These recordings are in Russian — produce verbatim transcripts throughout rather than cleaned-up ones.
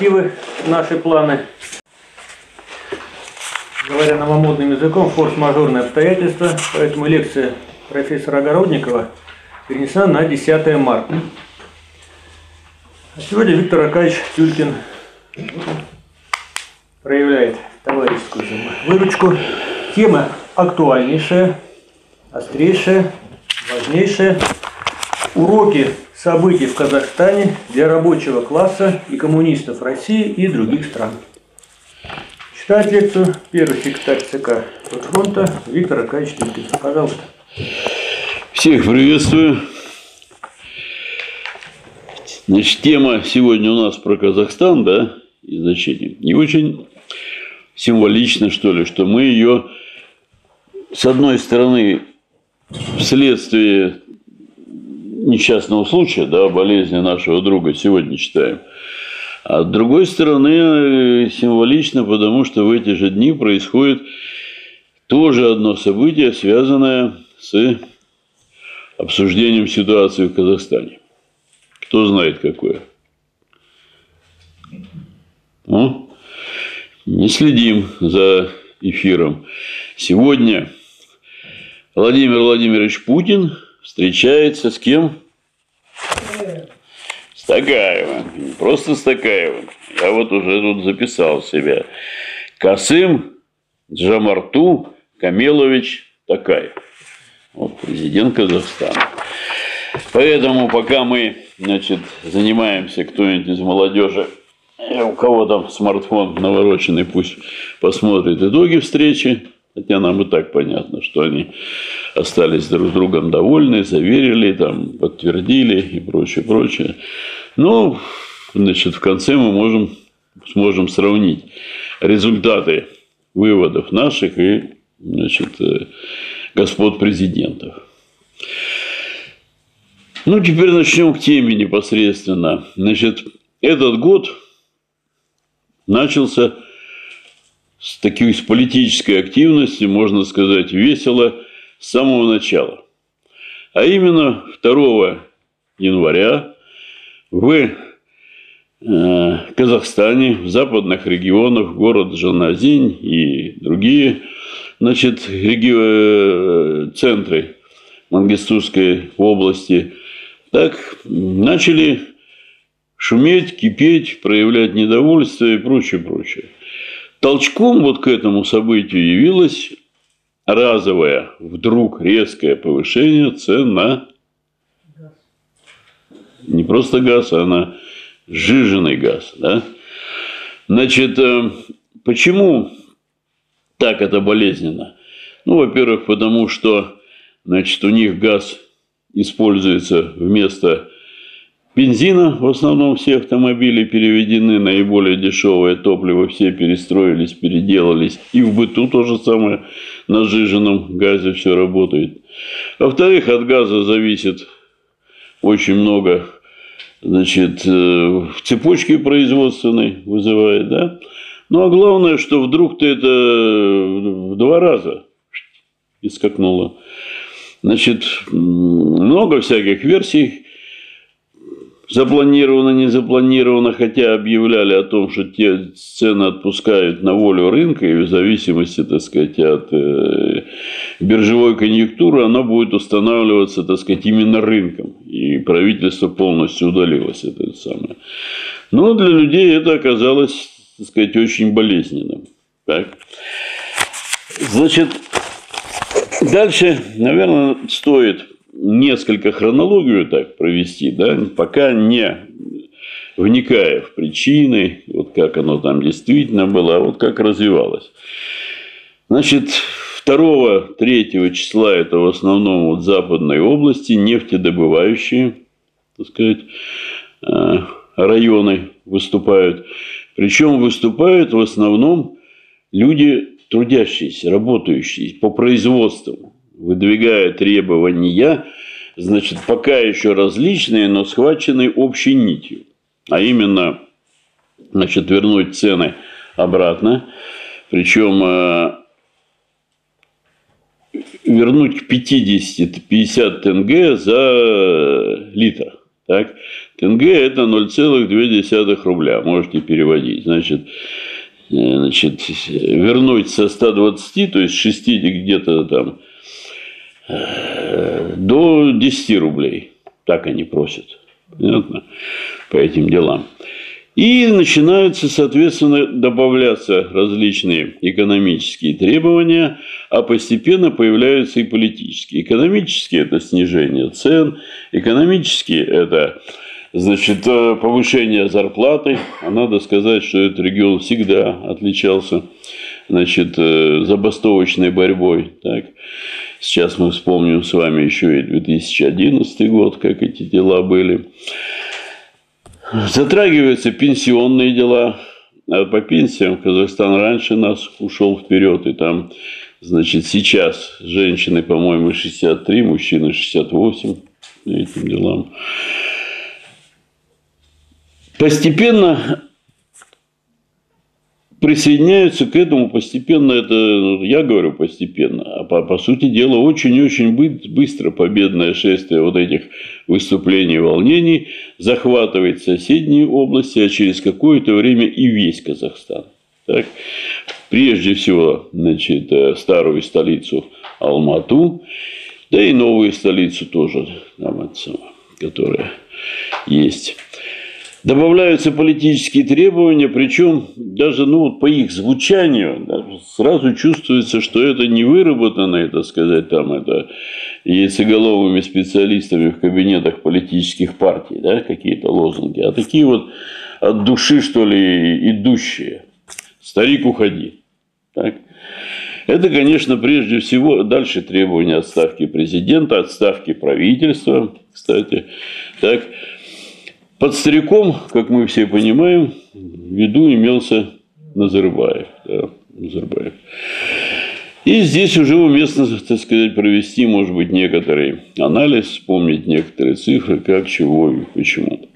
перспективы, наши планы. Говоря новомодным языком, форс-мажорные обстоятельства, поэтому лекция профессора Огородникова перенесена на десятое марта. А сегодня Виктор Аркадьевич Тюлькин проявляет товарищескую выручку. Тема актуальнейшая, острейшая, важнейшая. Уроки событий в Казахстане для рабочего класса и коммунистов России и других стран. Читает лекцию первый секретарь ЦК фронта Виктор Аркадьевич Тюлькин. Пожалуйста. Всех приветствую. Значит, тема сегодня у нас про Казахстан, да, и значение. Не очень символично, что ли, что мы ее, с одной стороны, вследствие несчастного случая, да, болезни нашего друга сегодня читаем. А с другой стороны, символично, потому что в эти же дни происходит тоже одно событие, связанное с обсуждением ситуации в Казахстане. Кто знает, какое? Ну, не следим за эфиром. Сегодня Владимир Владимирович Путин встречается с кем? С Токаевым. Не просто с Токаевым. Я вот уже тут записал себя. Касым Джомарту Камилович Токаев. Вот президент Казахстана. Поэтому пока мы, значит, занимаемся, кто-нибудь из молодежи, у кого там смартфон навороченный, пусть посмотрит итоги встречи. Хотя нам и так понятно, что они остались друг с другом довольны, заверили, там, подтвердили и прочее, прочее. Но, значит, в конце мы можем, сможем сравнить результаты выводов наших и, значит, господ президентов. Ну, теперь начнем к теме непосредственно. Значит, этот год начался с такой с политической активности, можно сказать, весело с самого начала. А именно второго января в э, Казахстане, в западных регионах, город Жаназин и другие, значит, реги... центры Мангистауской области, так начали шуметь, кипеть, проявлять недовольство и прочее, прочее. Толчком вот к этому событию явилось разовое, вдруг резкое повышение цен на газ. Не просто газ, а на сжиженный газ. Да? Значит, почему так это болезненно? Ну, во-первых, потому что, значит, у них газ используется вместо бензина, в основном все автомобили переведены, наиболее дешевое топливо, все перестроились, переделались. И в быту то же самое, на сжиженном газе все работает. Во-вторых, от газа зависит очень много, значит, в цепочке производственной вызывает, да. Ну, а главное, что вдруг-то это в два раза и скакнуло. Значит, много всяких версий. Запланировано, не запланировано, хотя объявляли о том, что те цены отпускают на волю рынка, и в зависимости, так сказать, от э, биржевой конъюнктуры, она будет устанавливаться, так сказать, именно рынком. И правительство полностью удалилось от этого самого. Но для людей это оказалось, так сказать, очень болезненным. Так. Значит, дальше, наверное, стоит несколько хронологию так провести, да, пока не вникая в причины, вот как оно там действительно было, а вот как развивалось. Значит, второго-третьего числа это в основном вот западной области, нефтедобывающие, так сказать, районы выступают. Причем выступают в основном люди трудящиеся, работающие по производству, выдвигая требования, значит, пока еще различные, но схваченные общей нитью. А именно, значит, вернуть цены обратно. Причем вернуть к пятидесяти-пятидесяти тенге за литр. Так? Тенге – это ноль целых две десятых рубля, можете переводить. Значит, значит, вернуть со ста двадцати, то есть шестидесяти где-то там, до десяти рублей. Так они просят. Понятно? По этим делам. И начинаются, соответственно, добавляться различные экономические требования, а постепенно появляются и политические. Экономические – это снижение цен, экономические – это, значит, повышение зарплаты. А надо сказать, что этот регион всегда отличался, значит, забастовочной борьбой. Так? Сейчас мы вспомним с вами еще и две тысячи одиннадцатый год, как эти дела были. Затрагиваются пенсионные дела. А по пенсиям Казахстан раньше нас ушел вперед. И там, значит, сейчас женщины, по-моему, шестьдесят три, мужчины шестьдесят восемь по этим делам. Постепенно присоединяются к этому, постепенно, это я говорю постепенно, а по, по сути дела очень-очень быстро победное шествие вот этих выступлений и волнений захватывает соседние области, а через какое-то время и весь Казахстан. Так? Прежде всего, значит, старую столицу Алмату, да и новую столицу тоже, там, которая есть. Добавляются политические требования, причем даже ну, вот по их звучанию да, сразу чувствуется, что это не выработанные, так сказать, там это яйцеголовыми специалистами в кабинетах политических партий, да, какие-то лозунги, а такие вот от души, что ли, идущие. Старик, уходи. Так? Это, конечно, прежде всего дальше требования отставки президента, отставки правительства, кстати, так. Под стариком, как мы все понимаем, в виду имелся Назарбаев. Да, Назарбаев. И здесь уже уместно, так сказать, провести, может быть, некоторый анализ, вспомнить некоторые цифры, как, чего и почему.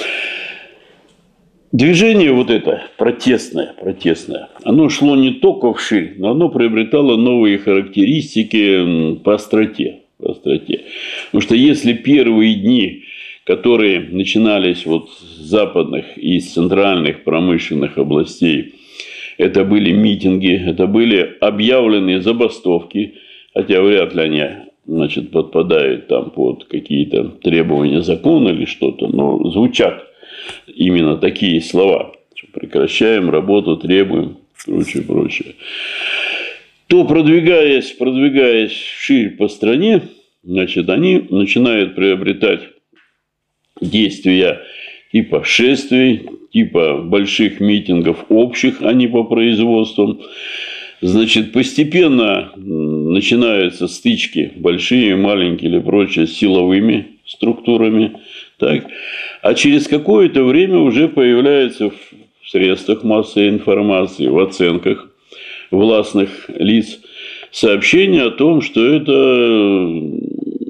Движение вот это протестное, протестное, оно шло не только вширь, но оно приобретало новые характеристики по остроте. По остроте. Потому что если первые дни, которые начинались вот с западных и с центральных промышленных областей, это были митинги, это были объявленные забастовки, хотя вряд ли они, значит, подпадают там под какие-то требования закона или что-то, но звучат именно такие слова. Прекращаем работу, требуем, прочее, прочее. То, продвигаясь, продвигаясь вширь по стране, значит, они начинают приобретать действия типа шествий, типа больших митингов общих, а не по производствам. Значит, постепенно начинаются стычки, большие, маленькие или прочее, с силовыми структурами. Так. А через какое-то время уже появляется в средствах массовой информации, в оценках властных лиц сообщение о том, что это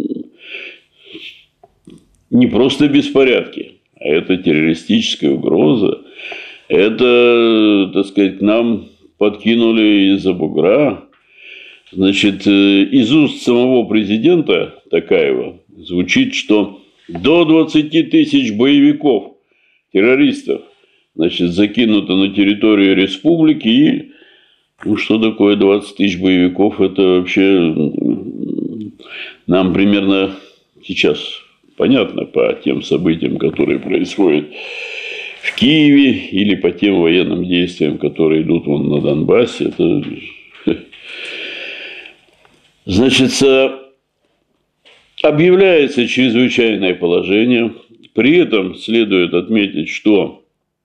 не просто беспорядки, а это террористическая угроза. Это, так сказать, нам подкинули из-за бугра. Значит, из уст самого президента Токаева звучит, что до двадцати тысяч боевиков, террористов, значит, закинуто на территорию республики. И ну, что такое двадцать тысяч боевиков? Это вообще нам примерно сейчас понятно по тем событиям, которые происходят в Киеве, или по тем военным действиям, которые идут вон на Донбассе. Это... Значит, объявляется чрезвычайное положение. При этом следует отметить, что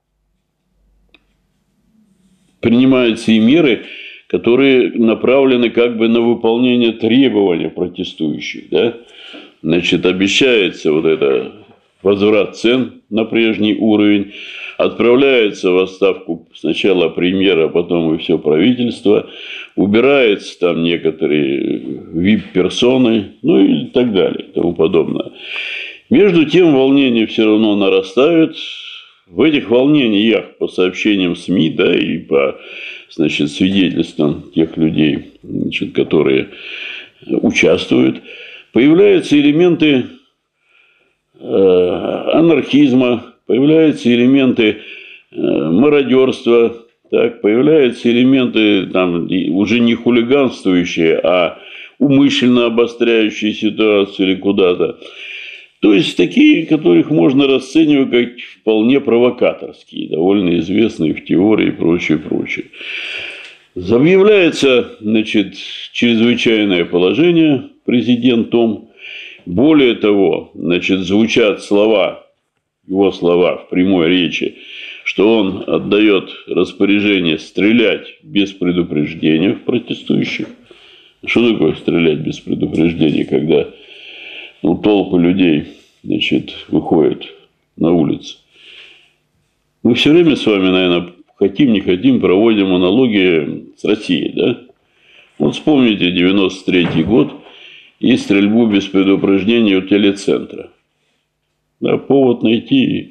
принимаются и меры, которые направлены как бы на выполнение требований протестующих. Да? Значит, обещается вот это возврат цен на прежний уровень, отправляется в отставку сначала премьер, а потом и все правительство, убираются там некоторые вип-персоны, ну и так далее, и тому подобное. Между тем волнения все равно нарастают. В этих волнениях, по сообщениям СМИ, да, и по, значит, свидетельствам тех людей, значит, которые участвуют, появляются элементы анархизма, появляются элементы мародерства, так, появляются элементы там, уже не хулиганствующие, а умышленно обостряющие ситуацию или куда-то. То есть такие, которых можно расценивать как вполне провокаторские, довольно известные в теории и прочее, прочее. Объявляется, значит, чрезвычайное положение президентом. Более того, значит, звучат слова, его слова в прямой речи, что он отдает распоряжение стрелять без предупреждения в протестующих. Что такое стрелять без предупреждения, когда ну, толпы людей, значит, выходят на улицу? Мы все время с вами, наверное, хотим, не хотим, проводим аналогии с Россией, да? Вот вспомните девяносто третий год и стрельбу без предупреждения у телецентра. Да, повод найти.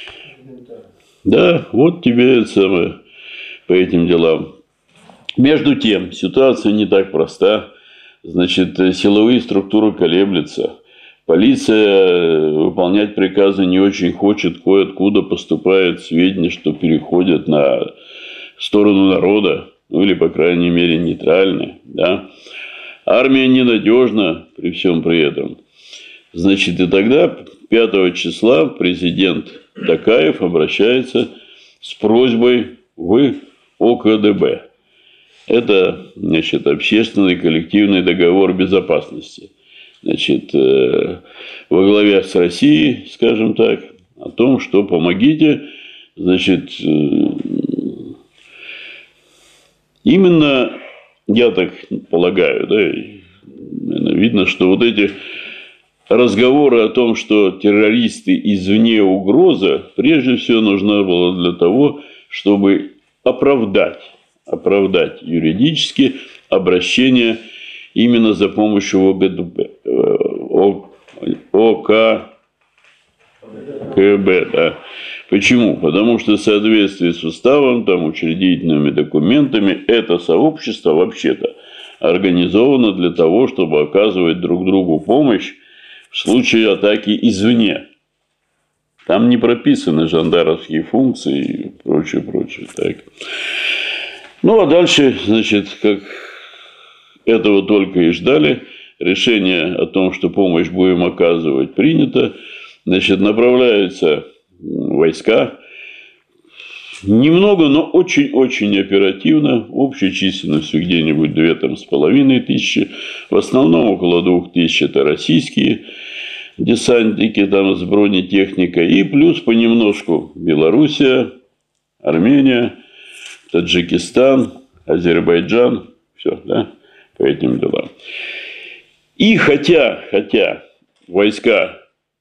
Да, вот тебе это самое по этим делам. Между тем, ситуация не так проста. Значит, силовые структуры колеблются. Полиция выполнять приказы не очень хочет. Кое-откуда поступают сведения, что переходят на сторону народа. Ну, или, по крайней мере, нейтральны. Да? Армия ненадежна при всем при этом. Значит, и тогда пятого числа президент Токаев обращается с просьбой в О К Д Б. Это, значит, общественный коллективный договор безопасности. Значит, во главе с Россией, скажем так, о том, что помогите, значит, именно, я так полагаю, да, видно, что вот эти разговоры о том, что террористы извне угроза, прежде всего нужна была для того, чтобы оправдать, оправдать юридически обращение именно за помощью О Г Д Б, О К Б. Да. Почему? Потому что в соответствии с уставом, там, учредительными документами, это сообщество вообще-то организовано для того, чтобы оказывать друг другу помощь в случае атаки извне. Там не прописаны жандармские функции и прочее, прочее. Так. Ну, а дальше, значит, как этого только и ждали, решение о том, что помощь будем оказывать, принято. Значит, направляются войска. Немного, но очень-очень оперативно. Общей численностью где-нибудь две с половиной тысячи. В основном около двух тысяч это российские десантники там с бронетехникой. И плюс понемножку Белоруссия, Армения, Таджикистан, Азербайджан. Все, да, по этим делам. И хотя, хотя войска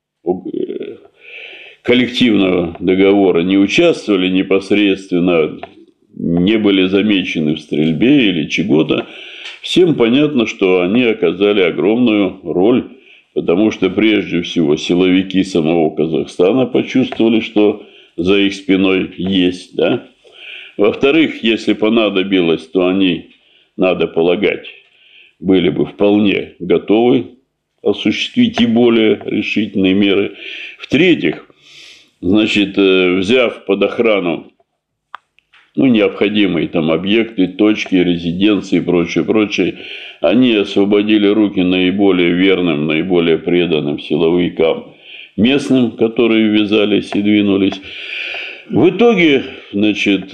коллективного договора не участвовали непосредственно, не были замечены в стрельбе или чего-то, всем понятно, что они оказали огромную роль, потому что прежде всего силовики самого Казахстана почувствовали, что за их спиной есть. Да? Во-вторых, если понадобилось, то они, надо полагать, были бы вполне готовы осуществить и более решительные меры. В-третьих, значит, взяв под охрану ну, необходимые там объекты, точки, резиденции и прочее, прочее, они освободили руки наиболее верным, наиболее преданным силовикам местным, которые ввязались и двинулись. В итоге, значит,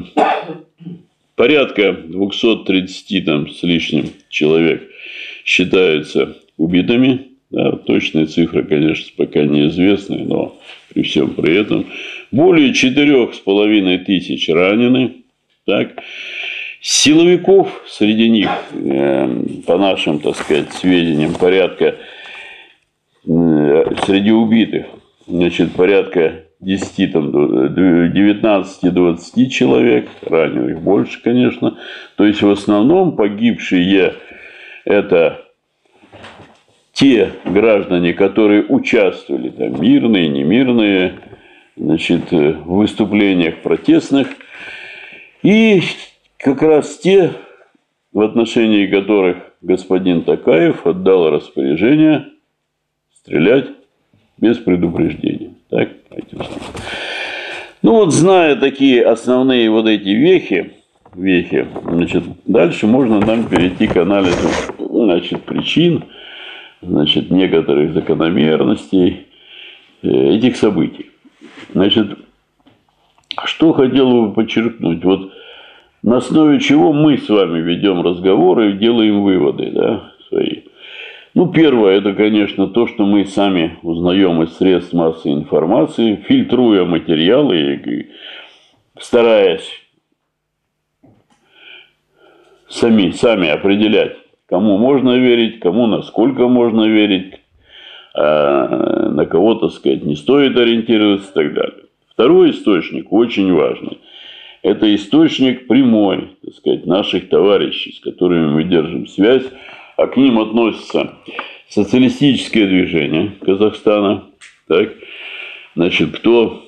порядка двухсот тридцати там с лишним человек считаются убитыми. Да, точные цифры, конечно, пока неизвестны, но при всем при этом более четырех с половиной тысяч ранены. Так. Силовиков среди них, э, по нашим, так сказать, сведениям, порядка э, среди убитых, значит, порядка десяти, там, девятнадцати-двадцати человек, раненых больше, конечно. То есть, в основном погибшие это те граждане, которые участвовали, там, мирные, немирные, значит, в выступлениях протестных, и как раз те, в отношении которых господин Токаев отдал распоряжение стрелять без предупреждения. Так, ну вот, зная такие основные вот эти вехи, вехи, значит, дальше можно нам перейти к анализу, значит, причин, значит, некоторых закономерностей этих событий. Значит, что хотел бы подчеркнуть, вот на основе чего мы с вами ведем разговоры и делаем выводы, да, свои. Ну, первое, это, конечно, то, что мы сами узнаем из средств массовой информации, фильтруя материалы и стараясь сами, сами определять, кому можно верить, кому насколько можно верить, а на кого, так сказать, не стоит ориентироваться и так далее. Второй источник, очень важный, это источник прямой, так сказать, наших товарищей, с которыми мы держим связь, а к ним относится социалистическое движение Казахстана. Так, значит, кто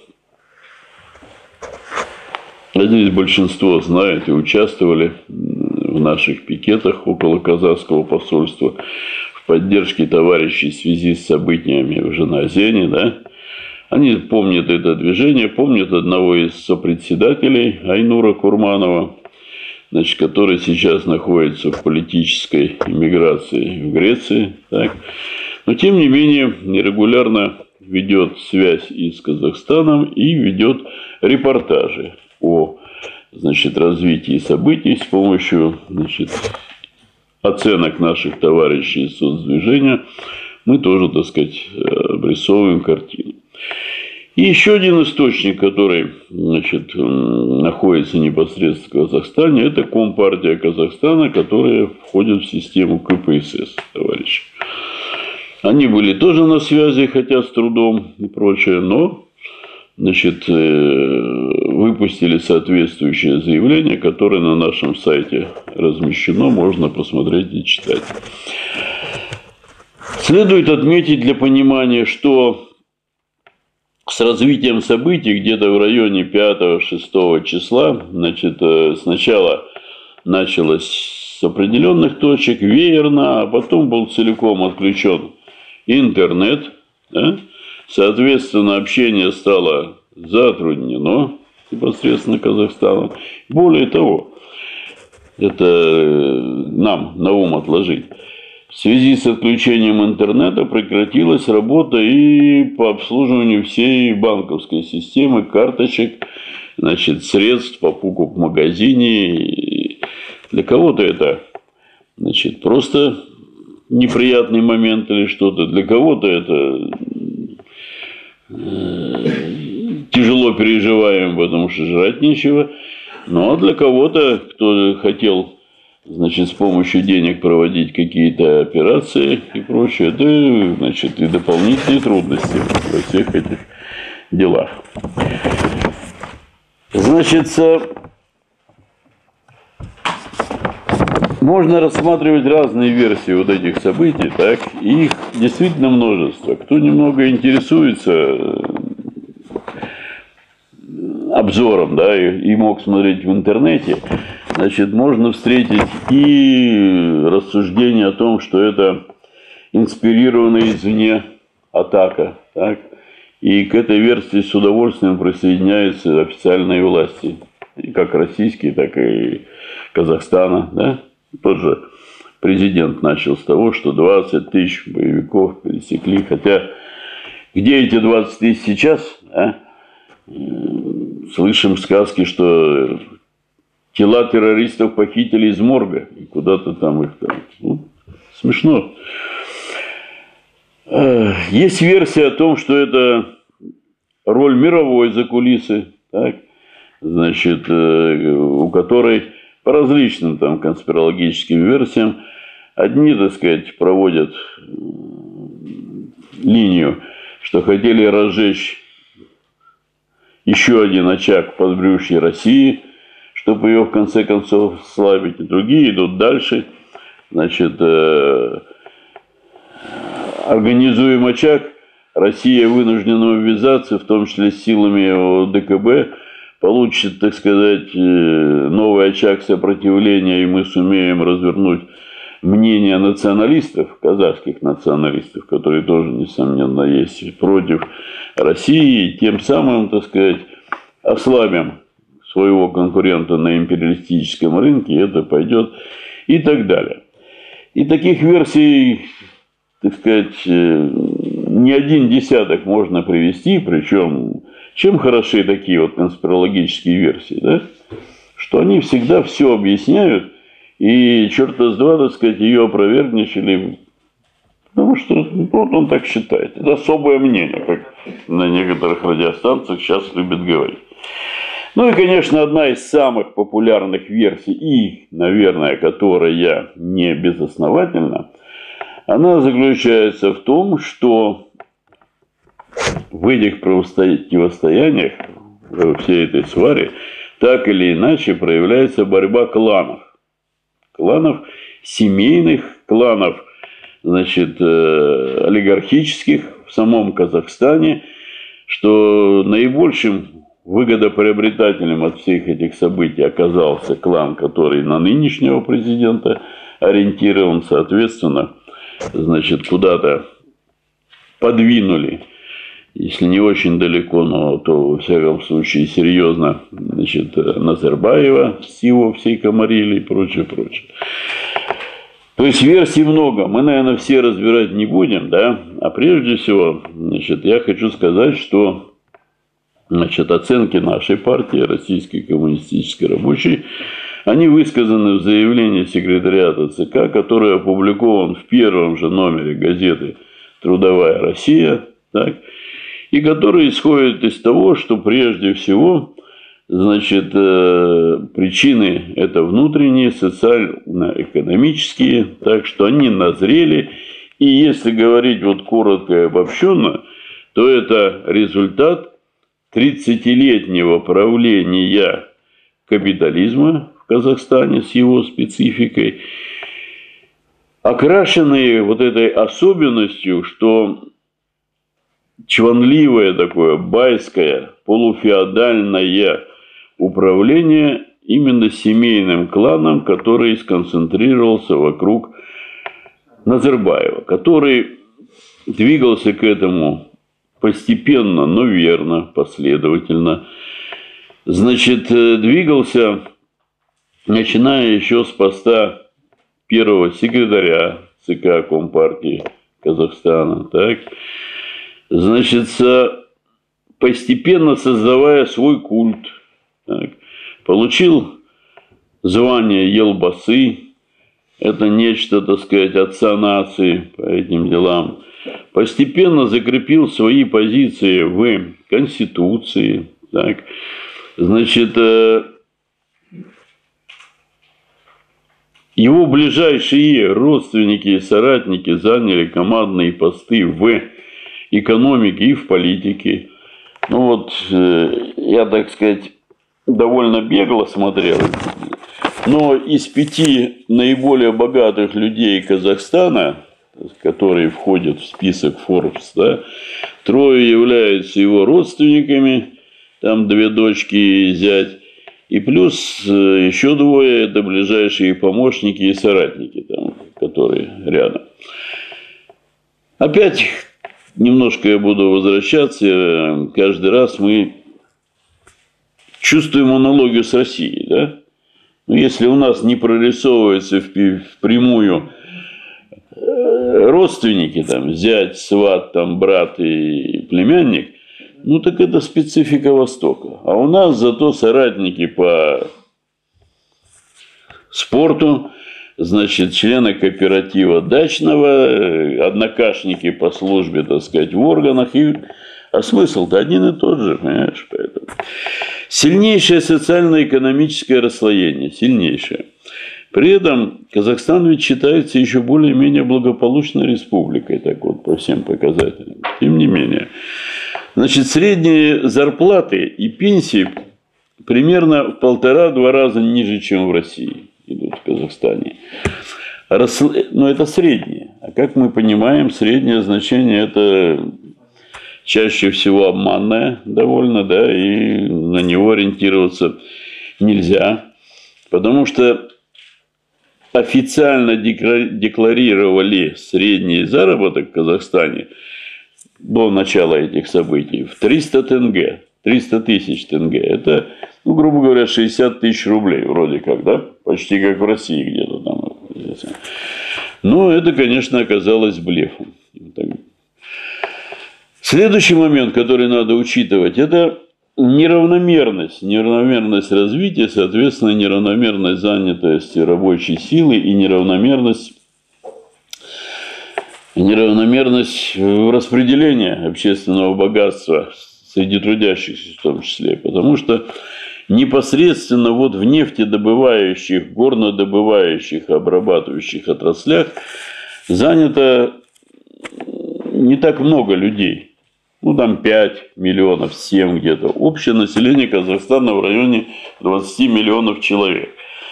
здесь большинство знает и участвовали в наших пикетах около казахского посольства в поддержке товарищей в связи с событиями в Жаназене, да? Они помнят это движение, помнят одного из сопредседателей Айнура Курманова, значит, который сейчас находится в политической эмиграции в Греции. Так. Но, тем не менее, регулярно ведет связь и с Казахстаном, и ведет репортажи о, значит, развитии событий с помощью, значит, оценок наших товарищей из соцдвижения. Мы тоже, так сказать, обрисовываем картину. И еще один источник, который, значит, находится непосредственно в Казахстане, это Компартия Казахстана, которая входит в систему ка пэ эс эс, товарищи. Они были тоже на связи, хотя с трудом и прочее, но, значит, выпустили соответствующее заявление, которое на нашем сайте размещено, можно посмотреть и читать. Следует отметить для понимания, что с развитием событий где-то в районе пятого-шестого числа, значит, сначала началось с определенных точек веерно, а потом был целиком отключен интернет. Да? Соответственно, общение стало затруднено непосредственно Казахстаном. Более того, это нам на ум отложить. В связи с отключением интернета прекратилась работа и по обслуживанию всей банковской системы, карточек, значит, средств, покупок в магазине. Для кого-то это, значит, просто неприятный момент или что-то. Для кого-то это тяжело переживаем, потому что жрать нечего. Ну, а для кого-то, кто хотел, значит, с помощью денег проводить какие-то операции и прочее, это, значит, и дополнительные трудности во всех этих делах. Значит, можно рассматривать разные версии вот этих событий, так, и их действительно множество. Кто немного интересуется обзором, да, и мог смотреть в интернете, значит, можно встретить и рассуждение о том, что это инспирированная извне атака, так, и к этой версии с удовольствием присоединяются официальные власти, и как российские, так и Казахстана, да. Тот же президент начал с того, что двадцать тысяч боевиков пересекли, хотя где эти двадцать тысяч сейчас, а? Слышим сказки, что тела террористов похитили из морга и куда-то там их там. Ну, смешно. Есть версия о том, что это роль мировой закулисы, так, значит, у которой по различным там конспирологическим версиям одни, так сказать, проводят линию, что хотели разжечь еще один очаг подбрюшья России, чтобы ее в конце концов слабить. И другие идут дальше. Значит, организуем очаг, Россия вынуждена ввязаться, в том числе с силами дэ ка бэ, получит, так сказать, новый очаг сопротивления, и мы сумеем развернуть мнение националистов, казахских националистов, которые тоже, несомненно, есть против России, и тем самым, так сказать, ослабим своего конкурента на империалистическом рынке, это пойдет и так далее. И таких версий, так сказать, не один десяток можно привести, причем чем хороши такие вот конспирологические версии, да? Что они всегда все объясняют, и черта с два, так сказать, ее опровергнешь, или... потому что вот он так считает. Это особое мнение, как на некоторых радиостанциях сейчас любят говорить. Ну и, конечно, одна из самых популярных версий, и, наверное, которая не безосновательна, она заключается в том, что в этих противостояниях, во всей этой сваре, так или иначе проявляется борьба кланов. Кланов семейных, кланов, значит, олигархических в самом Казахстане, что наибольшим выгодоприобретателем от всех этих событий оказался клан, который на нынешнего президента ориентирован, соответственно, значит, куда-то подвинули, если не очень далеко, но то, во всяком случае, серьезно, значит, Назарбаева с его всей Камарилей и прочее, прочее. То есть версий много, мы, наверное, все разбирать не будем, да, а прежде всего, значит, я хочу сказать, что, значит, оценки нашей партии, Российской коммунистической рабочей, они высказаны в заявлении секретариата ЦК, который опубликован в первом же номере газеты «Трудовая Россия», так, и который исходит из того, что прежде всего, значит, причины это внутренние, социально-экономические, так что они назрели, и если говорить вот коротко и обобщенно, то это результат тридцатилетнего правления капитализма в Казахстане с его спецификой, окрашенные вот этой особенностью, что чванливое такое, байское, полуфеодальное управление именно семейным кланом, который сконцентрировался вокруг Назарбаева, который двигался к этому постепенно, но верно, последовательно. Значит, двигался, начиная еще с поста первого секретаря ЦК Компартии Казахстана, так, значит, постепенно создавая свой культ, так, получил звание Елбасы, это нечто, так сказать, отца нации по этим делам, постепенно закрепил свои позиции в Конституции, так, значит, его ближайшие родственники и соратники заняли командные посты в экономике и в политике. Ну вот, я, так сказать, довольно бегло смотрел, но из пяти наиболее богатых людей Казахстана, которые входят в список Forbes, да, трое являются его родственниками, там две дочки и зять, и плюс еще двое – это ближайшие помощники и соратники, там, которые рядом. Опять немножко я буду возвращаться. Каждый раз мы чувствуем аналогию с Россией, да? Но если у нас не прорисовывается впрямую родственники, там, зять, сват, там, брат и племянник, ну, так это специфика Востока. А у нас зато соратники по спорту, значит, члены кооператива дачного, однокашники по службе, так сказать, в органах. И... А смысл-то один и тот же, понимаешь? Поэтому... Сильнейшее социально-экономическое расслоение, сильнейшее. При этом Казахстан ведь считается еще более-менее благополучной республикой, так вот, по всем показателям. Тем не менее. Значит, средние зарплаты и пенсии примерно в полтора-два раза ниже, чем в России идут в Казахстане. Но это среднее. А как мы понимаем, среднее значение это чаще всего обманное довольно, да, и на него ориентироваться нельзя. Потому что официально декларировали средний заработок в Казахстане до начала этих событий в триста тенге, триста тысяч тенге. Это, ну, грубо говоря, шестьдесят тысяч рублей вроде как, да? Почти как в России где-то там. Но это, конечно, оказалось блефом. Следующий момент, который надо учитывать, это неравномерность. Неравномерность развития, соответственно, неравномерность занятости рабочей силы и неравномерность, неравномерность распределения общественного богатства среди трудящихся в том числе. Потому что непосредственно вот в нефтедобывающих, горнодобывающих, обрабатывающих отраслях занято не так много людей. Ну, там пять миллионов, семь где-то. Общее население Казахстана в районе двадцати миллионов человек.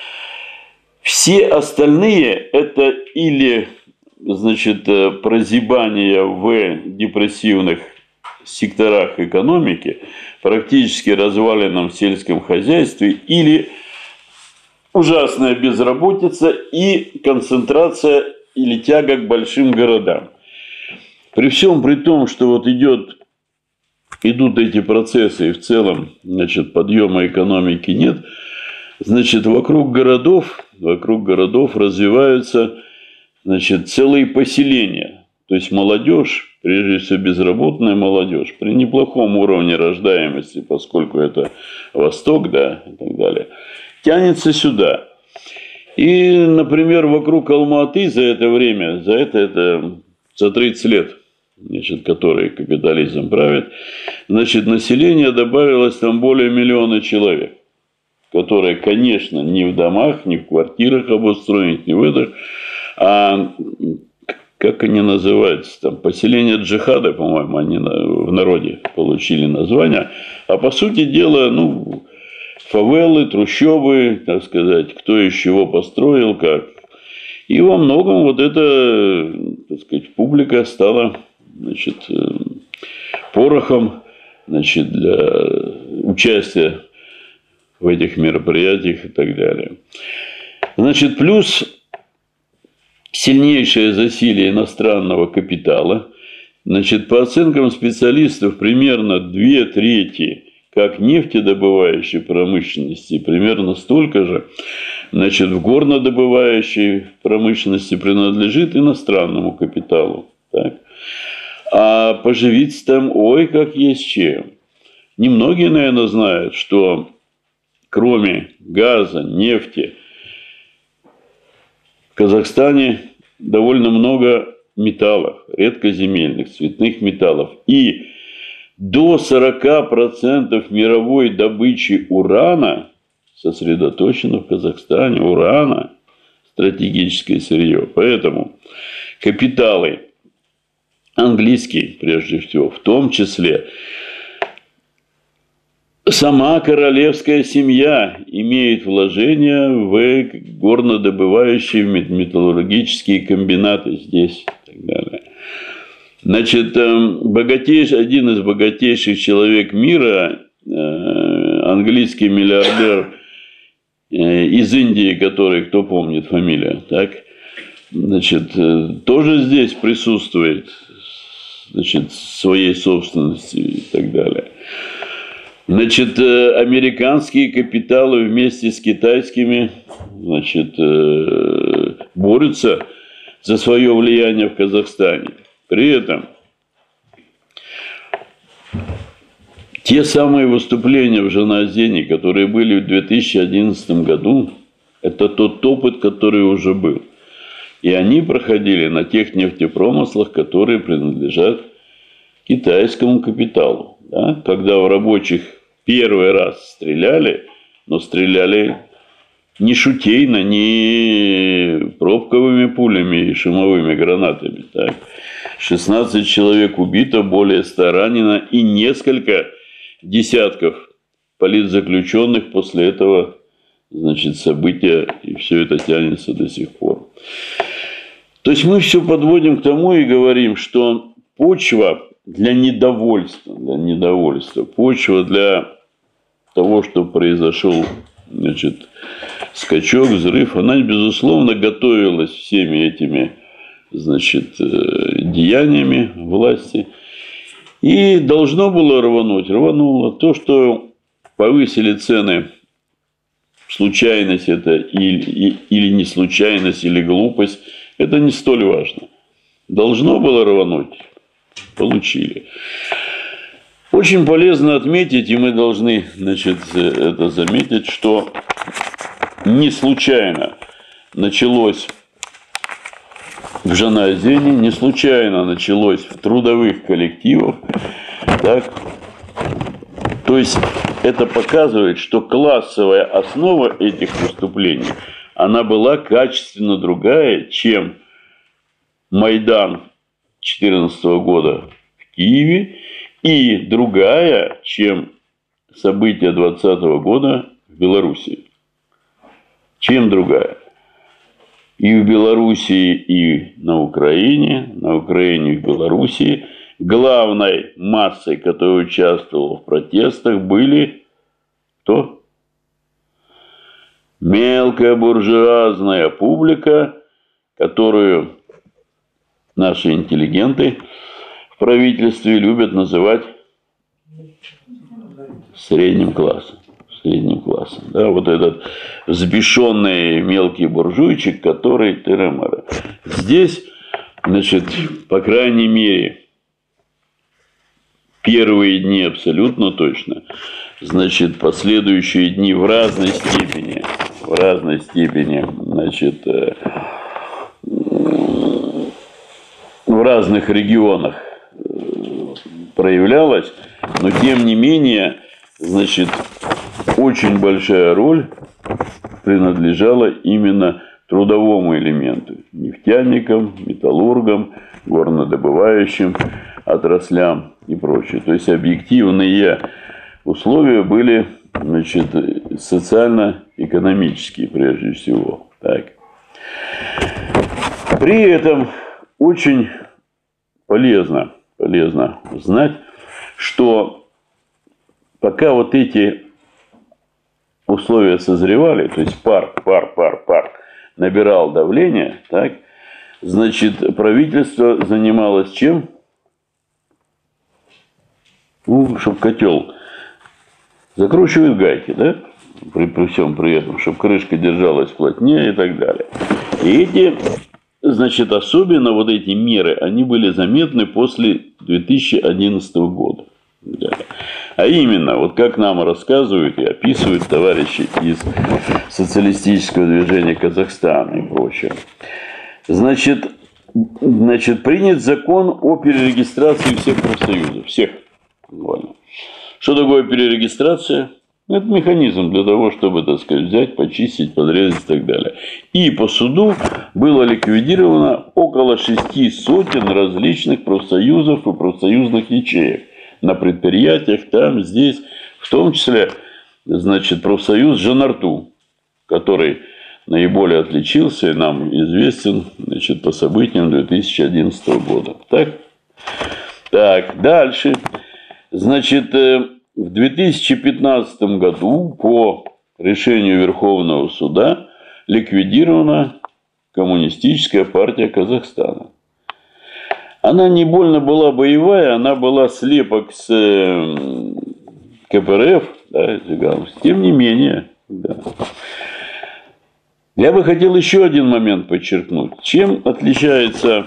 Все остальные это или, значит, прозябание в депрессивных секторах экономики, практически разваленном сельском хозяйстве, или ужасная безработица и концентрация или тяга к большим городам. При всем при том, что вот идет, идут эти процессы и в целом, значит, подъема экономики нет, значит, вокруг городов, вокруг городов развиваются, значит, целые поселения. То есть молодежь, прежде всего безработная молодежь, при неплохом уровне рождаемости, поскольку это Восток, да, и так далее, тянется сюда. И, например, вокруг Алма-Аты за это время, за это, это за тридцать лет, значит, который капитализм правит, значит, население добавилось там более миллиона человек, которые, конечно, не в домах, не в квартирах обустроены, не в этих, а как они называются, там, поселения джихада, по-моему, они в народе получили название, а по сути дела, ну, фавелы, трущобы, так сказать, кто из чего построил, как. И во многом вот эта, так сказать, публика стала, значит, порохом, значит, для участия в этих мероприятиях и так далее. Значит, плюс сильнейшее засилие иностранного капитала. Значит, по оценкам специалистов, примерно две трети как нефтедобывающей промышленности, примерно столько же, значит, в горнодобывающей промышленности принадлежит иностранному капиталу. Так? А поживиться там, ой, как есть чем. Немногие, наверное, знают, что кроме газа, нефти, в Казахстане довольно много металлов, редкоземельных, цветных металлов. И до сорока процентов мировой добычи урана сосредоточено в Казахстане. Урана – стратегическое сырье. Поэтому капиталы английские, прежде всего, в том числе сама королевская семья имеет вложения в горнодобывающие металлургические комбинаты здесь и так далее. Значит, богатейший, один из богатейших человек мира, английский миллиардер из Индии, который, кто помнит фамилию, так, значит, тоже здесь присутствует, значит, своей собственности и так далее. Значит, американские капиталы вместе с китайскими, значит, борются за свое влияние в Казахстане. При этом те самые выступления в Жанаозене, которые были в две тысячи одиннадцатом году, это тот опыт, который уже был. И они проходили на тех нефтепромыслах, которые принадлежат китайскому капиталу. Да? Когда в рабочих первый раз стреляли, но стреляли не шутейно, не пробковыми пулями и шумовыми гранатами. Так? шестнадцать человек убито, более ста ранено и несколько десятков политзаключенных после этого, значит, события, и все это тянется до сих пор. То есть мы все подводим к тому и говорим, что почва для недовольства, для недовольства, почва для того, что произошел, значит, скачок, взрыв. Она, безусловно, готовилась всеми этими, значит, деяниями власти. И должно было рвануть, рвануло. То, что повысили цены, случайность это или, или не случайность, или глупость, это не столь важно. Должно было рвануть, получили. Очень полезно отметить, и мы должны, значит, это заметить, что не случайно началось в Жаназине, не случайно началось в трудовых коллективах. Так? То есть это показывает, что классовая основа этих выступлений, она была качественно другая, чем Майдан две тысячи четырнадцатого года в Киеве, и другая, чем события двадцатого года в Белоруссии. Чем другая? И в Белоруссии, и на Украине, на Украине и в Белоруссии главной массой, которая участвовала в протестах, были кто? Мелкая буржуазная публика, которую наши интеллигенты в правительстве любят называть средним классом. Средним классом. Да, вот этот взбешенный мелкий буржуйчик, который тыры-мыры. Здесь, значит, по крайней мере, первые дни абсолютно точно, значит, последующие дни в разной степени, в разной степени, значит, в разных регионах проявлялось, но тем не менее, значит, очень большая роль принадлежала именно трудовому элементу, нефтяникам, металлургам, горнодобывающим отраслям и прочее. То есть объективные условия были, значит, социально-экономические прежде всего. Так. При этом очень полезно, полезно знать, что пока вот эти условия созревали, то есть пар, пар, пар, пар набирал давление, так, значит, правительство занималось чем? Ну, чтобы котел закручивают гайки, да, при, при всем при этом, чтобы крышка держалась плотнее и так далее. И эти, значит, особенно вот эти меры, они были заметны после две тысячи одиннадцатого года. Да. А именно, вот как нам рассказывают и описывают товарищи из социалистического движения Казахстана и прочее. Значит, значит, принят закон о перерегистрации всех профсоюзов. Всех. Буквально. Что такое перерегистрация? Это механизм для того, чтобы, так сказать, взять, почистить, подрезать и так далее. И по суду было ликвидировано около шести сотен различных профсоюзов и профсоюзных ячеек. На предприятиях, там, здесь, в том числе, значит, профсоюз Жанарту, который наиболее отличился и нам известен, значит, по событиям две тысячи одиннадцатого года. Так? Так, дальше. Значит, в две тысячи пятнадцатом году по решению Верховного суда ликвидирована Коммунистическая партия Казахстана. Она не больно была боевая, она была слепок с ка пэ эр эф, да, тем не менее. Да. Я бы хотел еще один момент подчеркнуть. Чем отличается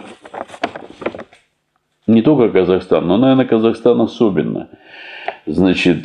не только Казахстан, но, наверное, Казахстан особенно, значит,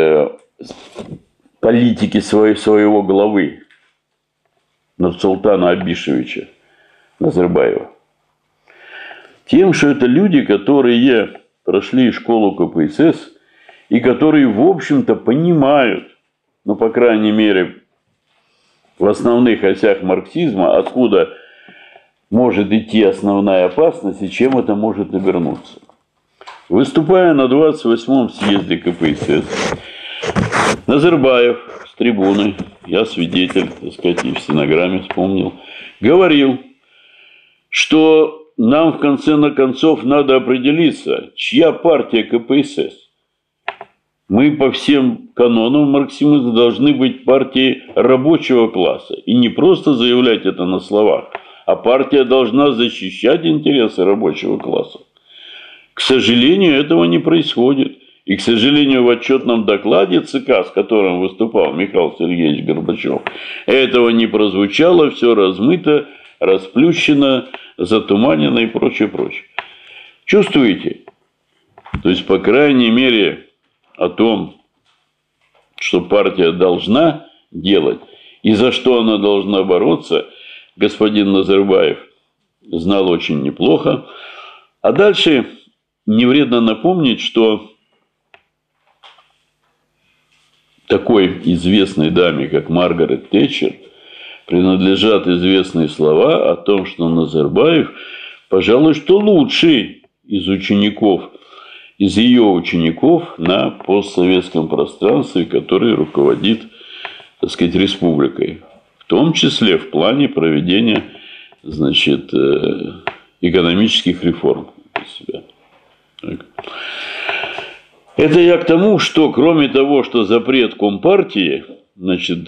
политики своей, своего главы Нурсултана Абишевича Назарбаева. Тем, что это люди, которые прошли школу ка пэ эс эс и которые, в общем-то, понимают, ну, по крайней мере, в основных осях марксизма, откуда может идти основная опасность и чем это может обернуться. Выступая на двадцать восьмом съезде ка пэ эс эс, Назарбаев с трибуны, я свидетель, так сказать, и в стенограмме вспомнил, говорил, что нам в конце концов надо определиться, чья партия ка пэ эс эс. Мы по всем канонам марксизма должны быть партией рабочего класса. И не просто заявлять это на словах, а партия должна защищать интересы рабочего класса. К сожалению, этого не происходит. И, к сожалению, в отчетном докладе ЦК, с которым выступал Михаил Сергеевич Горбачев, этого не прозвучало, все размыто, расплющено, затуманено и прочее, прочее. Чувствуете? То есть, по крайней мере, о том, что партия должна делать и за что она должна бороться, господин Назарбаев знал очень неплохо. А дальше не вредно напомнить, что такой известной даме, как Маргарет Тэтчер, принадлежат известные слова о том, что Назарбаев, пожалуй, что лучший из учеников, из ее учеников на постсоветском пространстве, который руководит, так сказать, республикой. В том числе в плане проведения, значит, экономических реформ себя. Так. Это я к тому, что кроме того, что запрет Компартии, значит,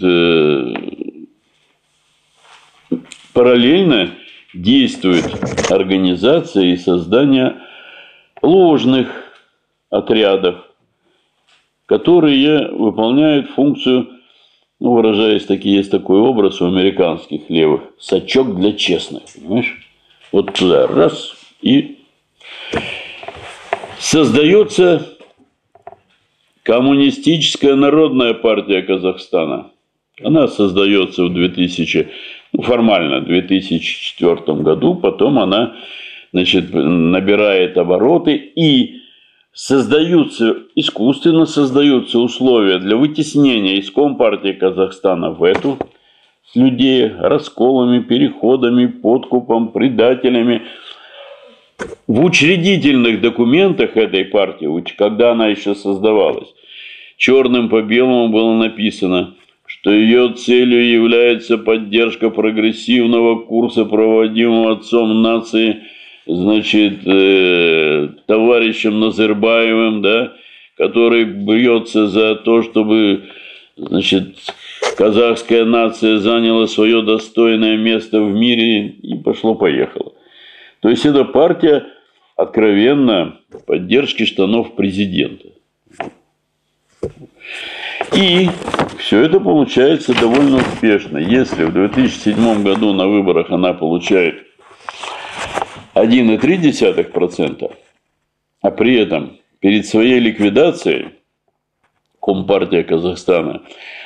параллельно действует организация и создание ложных отрядов, которые выполняют функцию, ну, выражаясь таки, есть такой образ у американских левых, сачок для честных, понимаешь? Вот туда раз и создается Коммунистическая народная партия Казахстана. Она создается в две тысячи, ну, формально в две тысячи четвёртом году, потом она, значит, набирает обороты и создаются, искусственно создаются условия для вытеснения из Компартии Казахстана в эту с людей расколами, переходами, подкупом, предателями. В учредительных документах этой партии, когда она еще создавалась, черным по белому было написано, что ее целью является поддержка прогрессивного курса, проводимого отцом нации, значит, э, товарищем Назарбаевым, да, который бьется за то, чтобы, значит, казахская нация заняла свое достойное место в мире, и пошло-поехало. То есть, это партия откровенно поддержки штанов президента. И все это получается довольно успешно. Если в две тысячи седьмом году на выборах она получает один и три десятых процента, а при этом перед своей ликвидацией Компартия Казахстана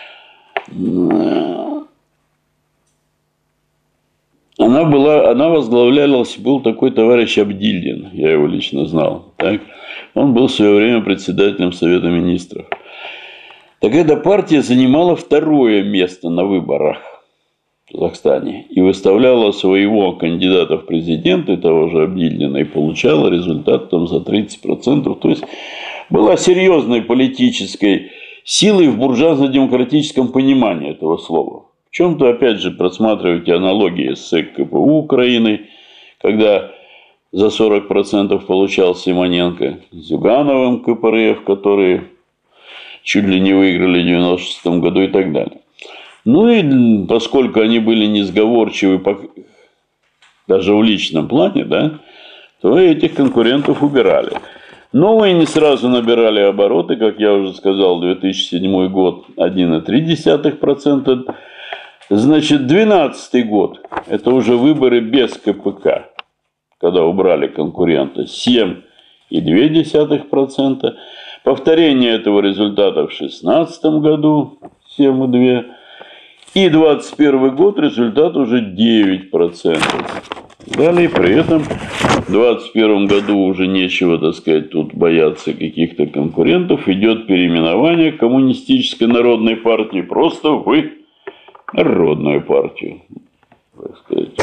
Она, была, она возглавлялась, был такой товарищ Абдильдин, я его лично знал. Так? Он был в свое время председателем Совета Министров. Так эта партия занимала второе место на выборах в Казахстане и выставляла своего кандидата в президенты, того же Абдильдина, и получала результат там за тридцать процентов. То есть была серьезной политической силой в буржуазно-демократическом понимании этого слова. В чем-то, опять же, просматриваете аналогии с КПУ Украины, когда за сорок процентов получал Симоненко, с Зюгановым КПРФ, которые чуть ли не выиграли в девяносто шестом году и так далее. Ну и поскольку они были несговорчивы даже в личном плане, да, то этих конкурентов убирали. Новые не сразу набирали обороты, как я уже сказал, две тысячи седьмой год один и три десятых процента. Значит, двенадцатый год, это уже выборы без КПК, когда убрали конкурента, семь и две десятых процента. Повторение этого результата в шестнадцатом году, семь и две десятых процента. И двадцать первый год результат уже девять процентов. Далее, при этом в двадцать первом году уже нечего, так сказать, тут бояться каких-то конкурентов. Идет переименование Коммунистической народной партии просто в Народную партию. Так сказать.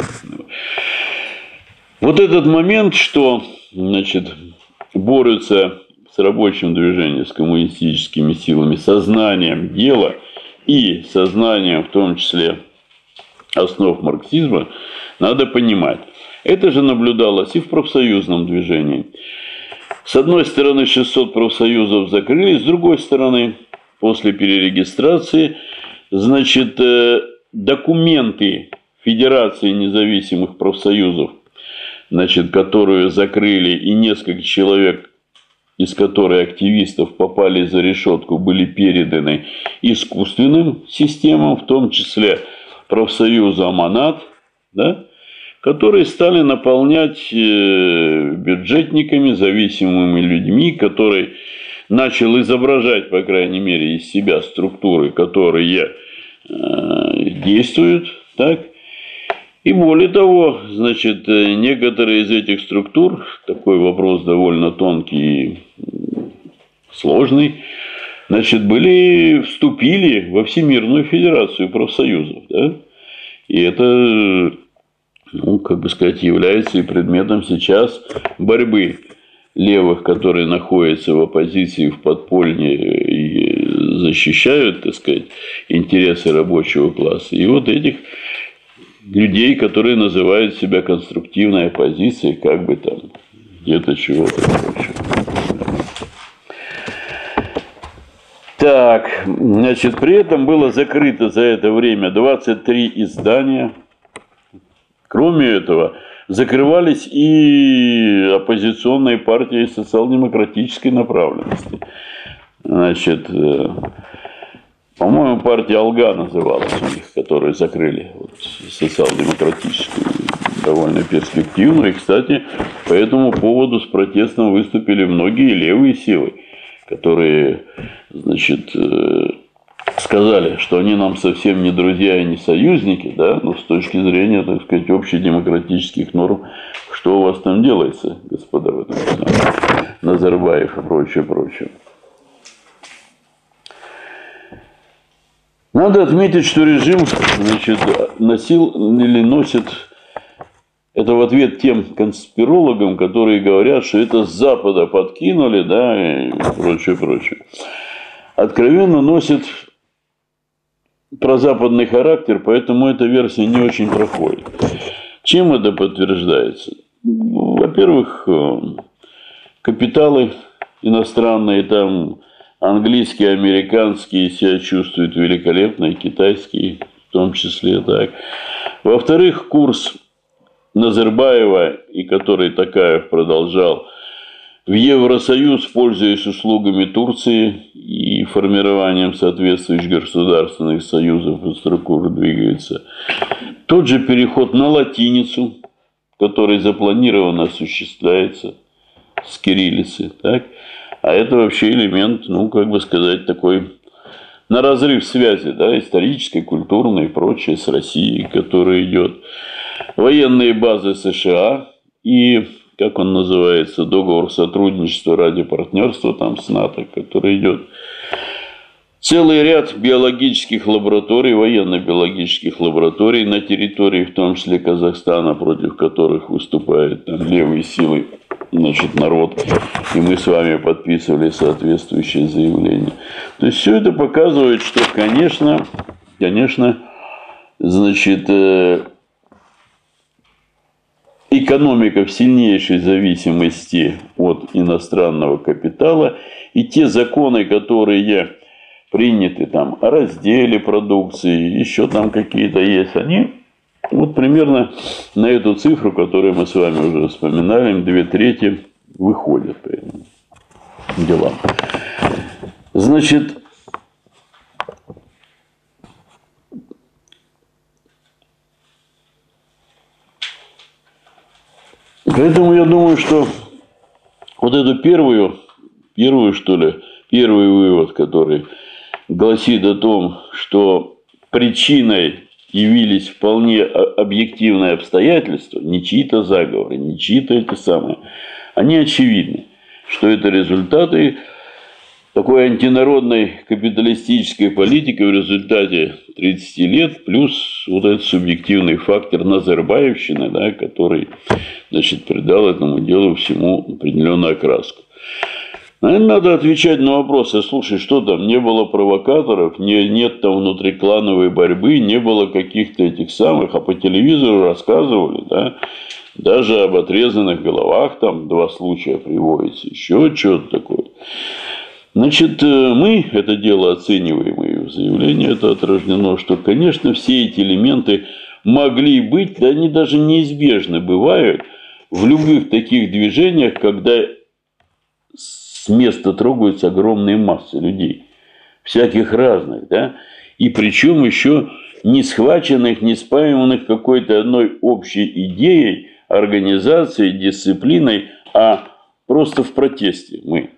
Вот этот момент, что, значит, борются с рабочим движением, с коммунистическими силами, сознанием дела и сознанием, в том числе, основ марксизма, надо понимать. Это же наблюдалось и в профсоюзном движении. С одной стороны, шестьсот профсоюзов закрылись, с другой стороны, после перерегистрации, значит, документы Федерации независимых профсоюзов, значит, которую закрыли, и несколько человек, из которых активистов попали за решетку, были переданы искусственным системам, в том числе профсоюзу Аманат, да, которые стали наполнять бюджетниками, зависимыми людьми, которые начал изображать, по крайней мере, из себя структуры, которые действуют, так. И более того, значит, некоторые из этих структур, такой вопрос довольно тонкий и сложный, значит, были, вступили во Всемирную Федерацию профсоюзов, да? И это, ну, как бы сказать, является и предметом сейчас борьбы левых, которые находятся в оппозиции, в подполье и защищают, так сказать, интересы рабочего класса. И вот этих людей, которые называют себя конструктивной оппозицией, как бы там где-то чего-то прочего. Так, значит, при этом было закрыто за это время двадцать три издания. Кроме этого, закрывались и оппозиционные партии социал-демократической направленности. Значит, по-моему, партия Алга называлась у них, которую закрыли, вот, социал-демократическую, довольно перспективную. И, кстати, по этому поводу с протестом выступили многие левые силы, которые, значит, сказали, что они нам совсем не друзья и не союзники, да, но с точки зрения, так сказать, общедемократических норм, что у вас там делается, господа, в этом самом, Назарбаев и прочее, прочее. Надо отметить, что режим, значит, носил или носит, это в ответ тем конспирологам, которые говорят, что это с Запада подкинули, да, и прочее, прочее. Откровенно носит прозападный характер, поэтому эта версия не очень проходит. Чем это подтверждается? Во-первых, капиталы иностранные, там английские, американские себя чувствуют великолепно, и китайские в том числе. Так. Во-вторых, курс Назарбаева, и который Токаев продолжал, в Евросоюз, пользуясь услугами Турции и формированием соответствующих государственных союзов и структур, двигается. Тот же переход на латиницу, который запланированно осуществляется с кириллицы. Так? А это вообще элемент, ну, как бы сказать, такой на разрыв связи, да, исторической, культурной и прочее с Россией, который идет. Военные базы США и, как он называется, договор сотрудничества ради партнерства там с НАТО, который идет. Целый ряд биологических лабораторий, военно-биологических лабораторий на территории, в том числе Казахстана, против которых выступают там левые силы, значит, народ, и мы с вами подписывали соответствующее заявление. То есть все это показывает, что, конечно, конечно, значит, экономика в сильнейшей зависимости от иностранного капитала, и те законы, которые приняты там о разделе продукции, еще там какие-то есть, они вот примерно на эту цифру, которую мы с вами уже вспоминали, две трети выходят по этим делам. Значит, поэтому я думаю, что вот эту первую, первую, что ли, первый вывод, который гласит о том, что причиной явились вполне объективные обстоятельства, не чьи-то заговоры, не чьи-то эти самые, они очевидны, что это результаты такой антинародной капиталистической политики в результате тридцати лет, плюс вот этот субъективный фактор Назарбаевщины, да, который, значит, придал этому делу всему определенную окраску. Наверное, надо отвечать на вопросы. Слушай, что там, не было провокаторов, не, нет там внутриклановой борьбы, не было каких-то этих самых, а по телевизору рассказывали, да, Даже об отрезанных головах там два случая приводится, еще что-то такое. Значит, мы это дело оцениваем, и в заявлении это отражено, что, конечно, все эти элементы могли быть, да они даже неизбежно бывают в любых таких движениях, когда с места трогаются огромные массы людей, всяких разных, да, и причем еще не схваченных, не спаиванных какой-то одной общей идеей, организацией, дисциплиной, а просто в протесте мы.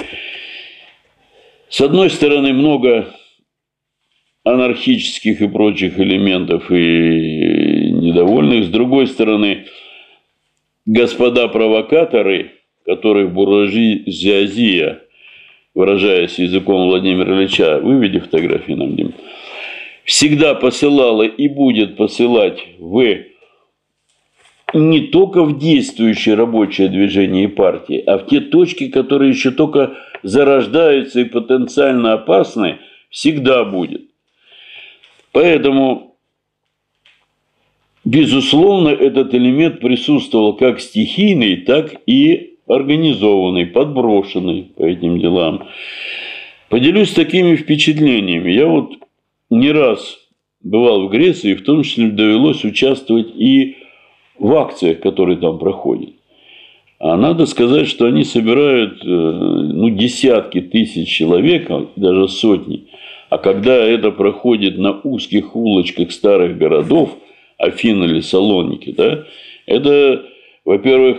С одной стороны, много анархических и прочих элементов и недовольных. С другой стороны, господа провокаторы, которых буржуазия, выражаясь языком Владимира Ильича, выведи фотографии нам, Дим, всегда посылала и будет посылать в не только в действующее рабочее движение и партии, а в те точки, которые еще только зарождаются и потенциально опасны, всегда будет. Поэтому, безусловно, этот элемент присутствовал как стихийный, так и организованный, подброшенный по этим делам. Поделюсь такими впечатлениями. Я вот не раз бывал в Греции, в том числе довелось участвовать и в акциях, которые там проходят. А надо сказать, что они собирают ну, десятки тысяч человек, даже сотни. А когда это проходит на узких улочках старых городов, Афин или Салоники, да, это, во-первых,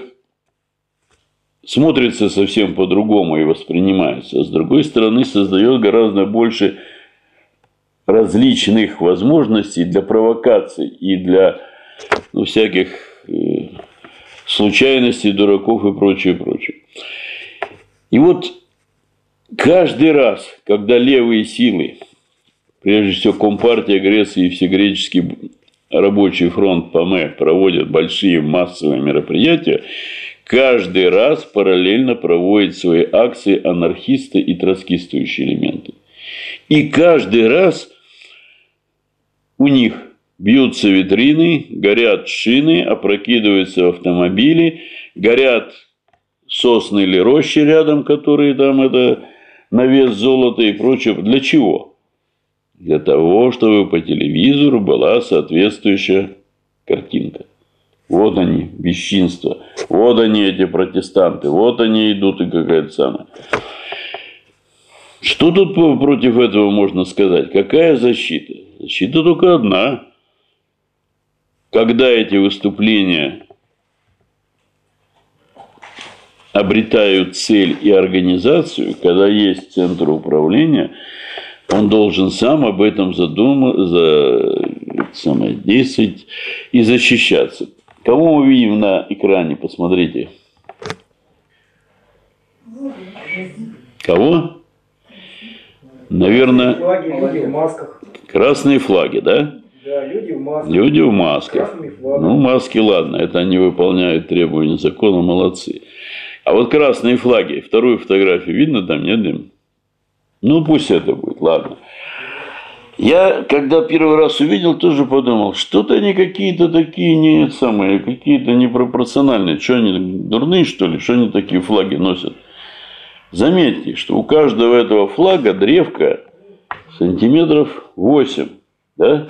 смотрится совсем по-другому и воспринимается. А с другой стороны, создает гораздо больше различных возможностей для провокаций и для ну, всяких э, случайностей, дураков и прочее, прочее. И вот каждый раз, когда левые силы, прежде всего Компартия Греции и Всегреческий рабочий фронт ПАМЕ проводят большие массовые мероприятия, каждый раз параллельно проводят свои акции анархисты и троцкистующие элементы. И каждый раз у них бьются витрины, горят шины, опрокидываются автомобили, горят сосны или рощи рядом, которые там это на вес золота и прочее. Для чего? Для того, чтобы по телевизору была соответствующая картинка. Вот они, бесчинства. Вот они, эти протестанты. Вот они идут и какая-то самая. Что тут против этого можно сказать? Какая защита? Защита только одна. Когда эти выступления обретают цель и организацию, когда есть центр управления, он должен сам об этом задуматься, за, самое, действовать и защищаться. Кого мы видим на экране? Посмотрите. Кого? Наверное, флаги, люди в масках. Красные флаги, да? Да, люди в масках. Люди в масках. Ну, маски, ладно, это они выполняют требования закона, молодцы. А вот красные флаги, вторую фотографию видно там, нет, Дим? Ну, пусть это будет, ладно. Я, когда первый раз увидел, тоже подумал, что-то они какие-то такие не самые, какие-то непропорциональные. Что они, дурные, что ли? Что они такие флаги носят? Заметьте, что у каждого этого флага древко сантиметров восемь, да?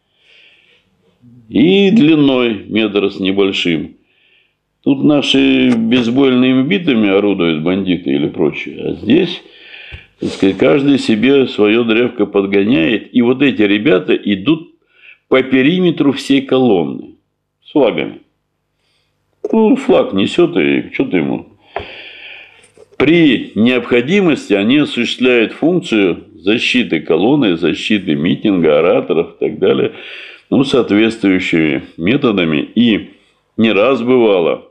И длиной метр с небольшим. Тут наши бейсбольными битами орудуют бандиты или прочее. А здесь, так сказать, каждый себе свое древко подгоняет. И вот эти ребята идут по периметру всей колонны с флагами. Ну, флаг несет, и что-то ему. При необходимости они осуществляют функцию защиты колонны, защиты митинга, ораторов и так далее. Ну, соответствующими методами. И не раз бывало,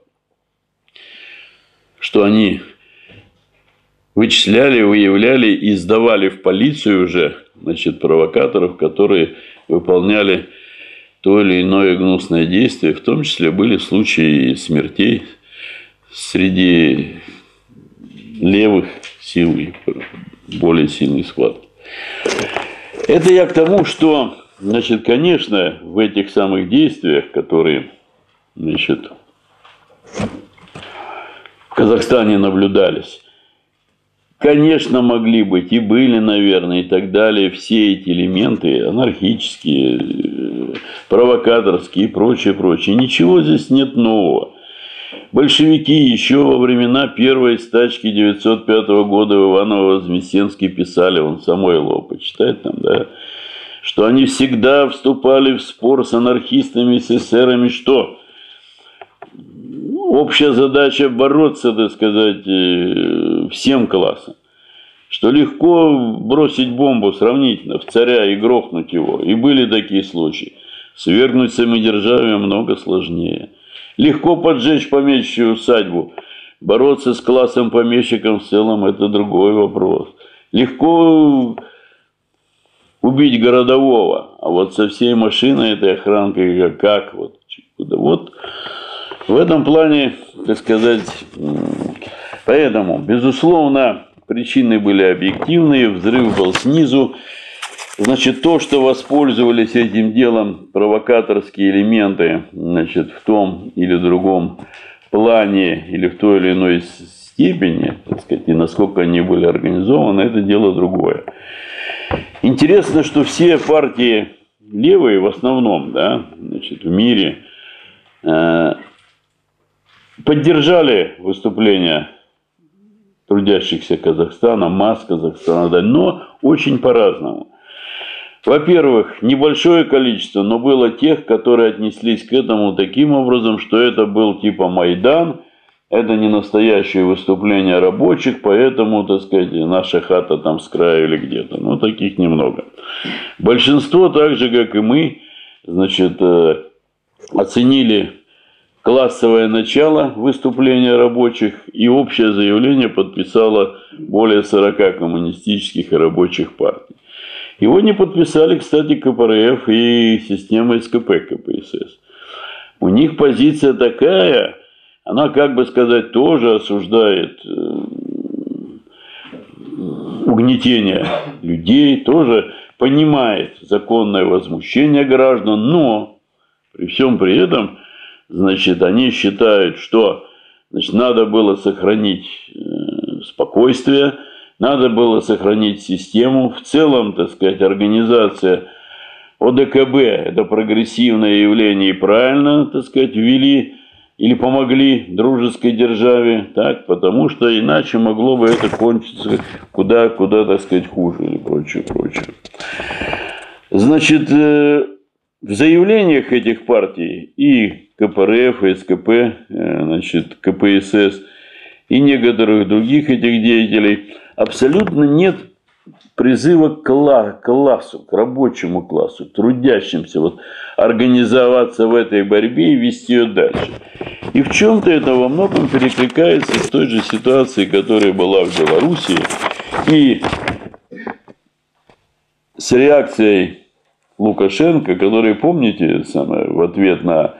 что они вычисляли, выявляли и сдавали в полицию уже, значит, провокаторов, которые выполняли то или иное гнусное действие. В том числе были случаи смертей среди левых сил и более сильной схватки. Это я к тому, что, значит, конечно, в этих самых действиях, которые, значит, в Казахстане наблюдались. Конечно, могли быть и были, наверное, и так далее, все эти элементы анархические, провокаторские и прочее, прочее. Ничего здесь нет нового. Большевики еще во времена первой стачки девятьсот пятого года в Иваново-Вознесенске писали, он Самойлова почитает там, да, что они всегда вступали в спор с анархистами, с эсерами, что общая задача бороться, так сказать, всем классам. Что легко бросить бомбу сравнительно в царя и грохнуть его. И были такие случаи. Свергнуть самодержавие много сложнее. Легко поджечь помещичью усадьбу. Бороться с классом помещиков в целом – это другой вопрос. Легко убить городового. А вот со всей машиной этой охранкой как? Вот, вот в этом плане, так сказать, поэтому, безусловно, причины были объективные, взрыв был снизу. Значит, то, что воспользовались этим делом провокаторские элементы, значит, в том или другом плане или в той или иной степени, так сказать, и насколько они были организованы, это дело другое. Интересно, что все партии левые в основном, да, значит, в мире э, поддержали выступления трудящихся Казахстана, масс Казахстана, да, но очень по-разному. Во-первых, небольшое количество, но было тех, которые отнеслись к этому таким образом, что это был типа Майдан, это не настоящее выступление рабочих, поэтому, так сказать, наша хата там с краю или где-то. Ну, таких немного. Большинство, так же, как и мы, значит, оценили классовое начало выступления рабочих, и общее заявление подписало более сорока коммунистических и рабочих партий. Его не подписали, кстати, ка пэ эр эф и система эс ка пэ ка пэ эс эс. У них позиция такая, она, как бы сказать, тоже осуждает угнетение людей, тоже понимает законное возмущение граждан, но при всем при этом, значит, они считают, что, значит, надо было сохранить спокойствие, надо было сохранить систему. В целом, так сказать, организация о дэ ка бэ – это прогрессивное явление, и правильно, так сказать, ввели или помогли дружеской державе, так, потому что иначе могло бы это кончиться куда, куда, так сказать, хуже и прочее, прочее. Значит, в заявлениях этих партий и ка пэ эр эф, и эс ка пэ, значит, ка пэ эс эс и некоторых других этих деятелей абсолютно нет призыва к классу, к рабочему классу, к трудящимся, вот, организоваться в этой борьбе и вести ее дальше. И в чем-то это во многом перекликается с той же ситуацией, которая была в Белоруссии, и с реакцией Лукашенко, который, помните, самое, в ответ на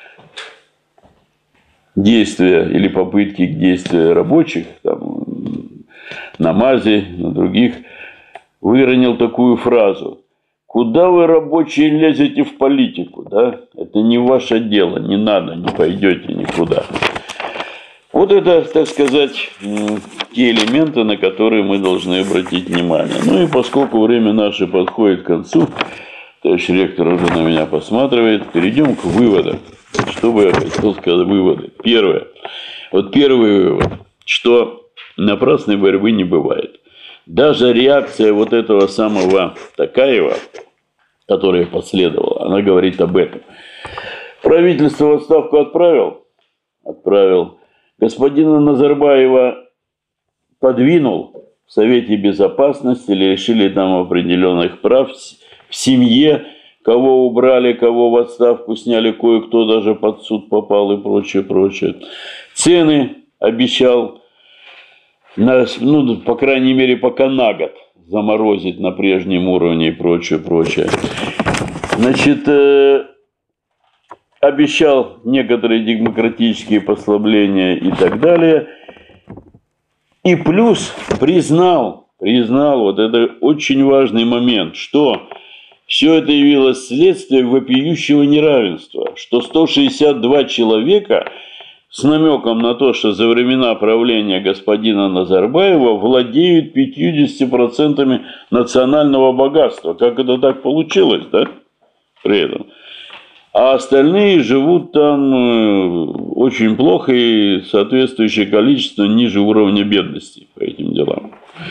действия или попытки к действию рабочих, там, на МАЗе, на других, выронил такую фразу: «Куда вы, рабочие, лезете в политику? Да? Это не ваше дело, не надо, не пойдете никуда». Вот это, так сказать, те элементы, на которые мы должны обратить внимание. Ну и поскольку время наше подходит к концу, товарищ ректор уже на меня посматривает, перейдем к выводам. Что бы я хотел сказать, выводы. Первое. Вот первый вывод, что напрасной борьбы не бывает. Даже реакция вот этого самого Токаева, которая последовала, она говорит об этом. Правительство в отставку отправил? Отправил. Господина Назарбаева подвинул в Совете Безопасности, или лишили там определенных прав в семье, кого убрали, кого в отставку сняли, кое-кто даже под суд попал и прочее, прочее. Цены обещал, на, ну, по крайней мере, пока на год заморозить на прежнем уровне и прочее, прочее. Значит, э, обещал некоторые демократические послабления и так далее. И плюс признал, признал, вот это очень важный момент, что все это явилось следствием вопиющего неравенства, что сто шестьдесят два человека с намеком на то, что за времена правления господина Назарбаева владеют пятьюдесятью процентами национального богатства. Как это так получилось, да? При этом. А остальные живут там очень плохо и соответствующее количество ниже уровня бедности по этим делам.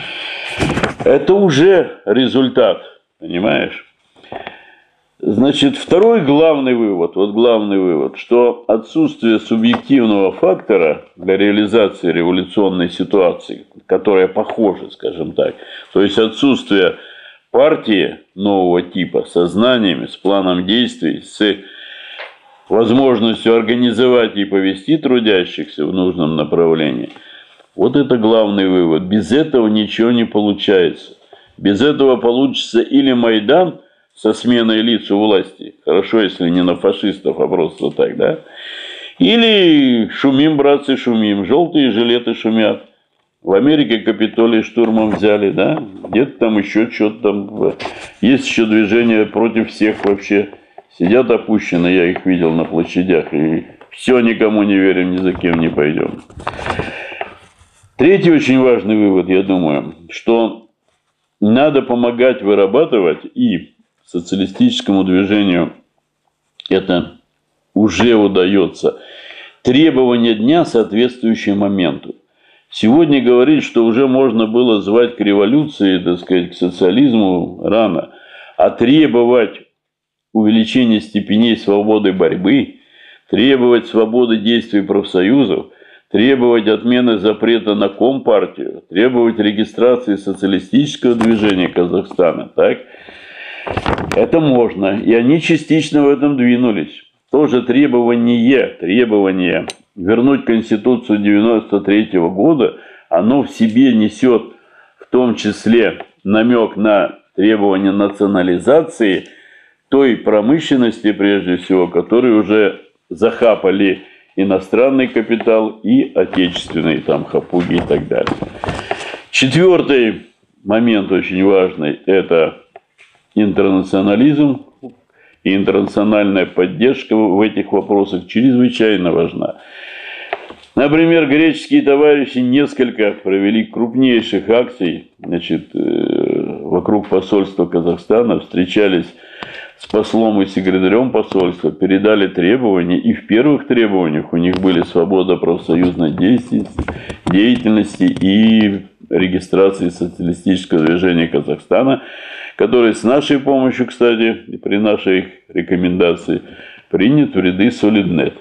Это уже результат, понимаешь? Значит, второй главный вывод, вот главный вывод, что отсутствие субъективного фактора для реализации революционной ситуации, которая похожа, скажем так, то есть отсутствие партии нового типа со знаниями, с планом действий, с возможностью организовать и повести трудящихся в нужном направлении. Вот это главный вывод. Без этого ничего не получается. Без этого получится или Майдан со сменой лиц у власти, хорошо, если не на фашистов, а просто так, да, или шумим, братцы, шумим, желтые жилеты шумят. В Америке Капитолий штурмом взяли, да, где-то там еще что-то там, есть еще движение против всех вообще, сидят опущены, я их видел на площадях, и все, никому не верим, ни за кем не пойдем. Третий очень важный вывод, я думаю, что надо помогать вырабатывать, и социалистическому движению это уже удается, требования дня, соответствующие моменту. Сегодня говорить, что уже можно было звать к революции, так сказать, к социализму, рано, а требовать увеличения степеней свободы борьбы, требовать свободы действий профсоюзов, требовать отмены запрета на Компартию, требовать регистрации социалистического движения Казахстана, так? Это можно, и они частично в этом двинулись. Тоже требование, требование вернуть Конституцию девяносто третьего года, оно в себе несет в том числе намек на требование национализации той промышленности, прежде всего, которую уже захапали иностранный капитал и отечественные, там, хапуги и так далее. Четвертый момент очень важный – это интернационализм, и интернациональная поддержка в этих вопросах чрезвычайно важна. Например, греческие товарищи несколько провели крупнейших акций, значит, вокруг посольства Казахстана, встречались с послом и секретарем посольства, передали требования, и в первых требованиях у них были свобода профсоюзной деятельности и регистрации социалистического движения Казахстана, который с нашей помощью, кстати, и при нашей рекомендации принят в ряды Солиднет.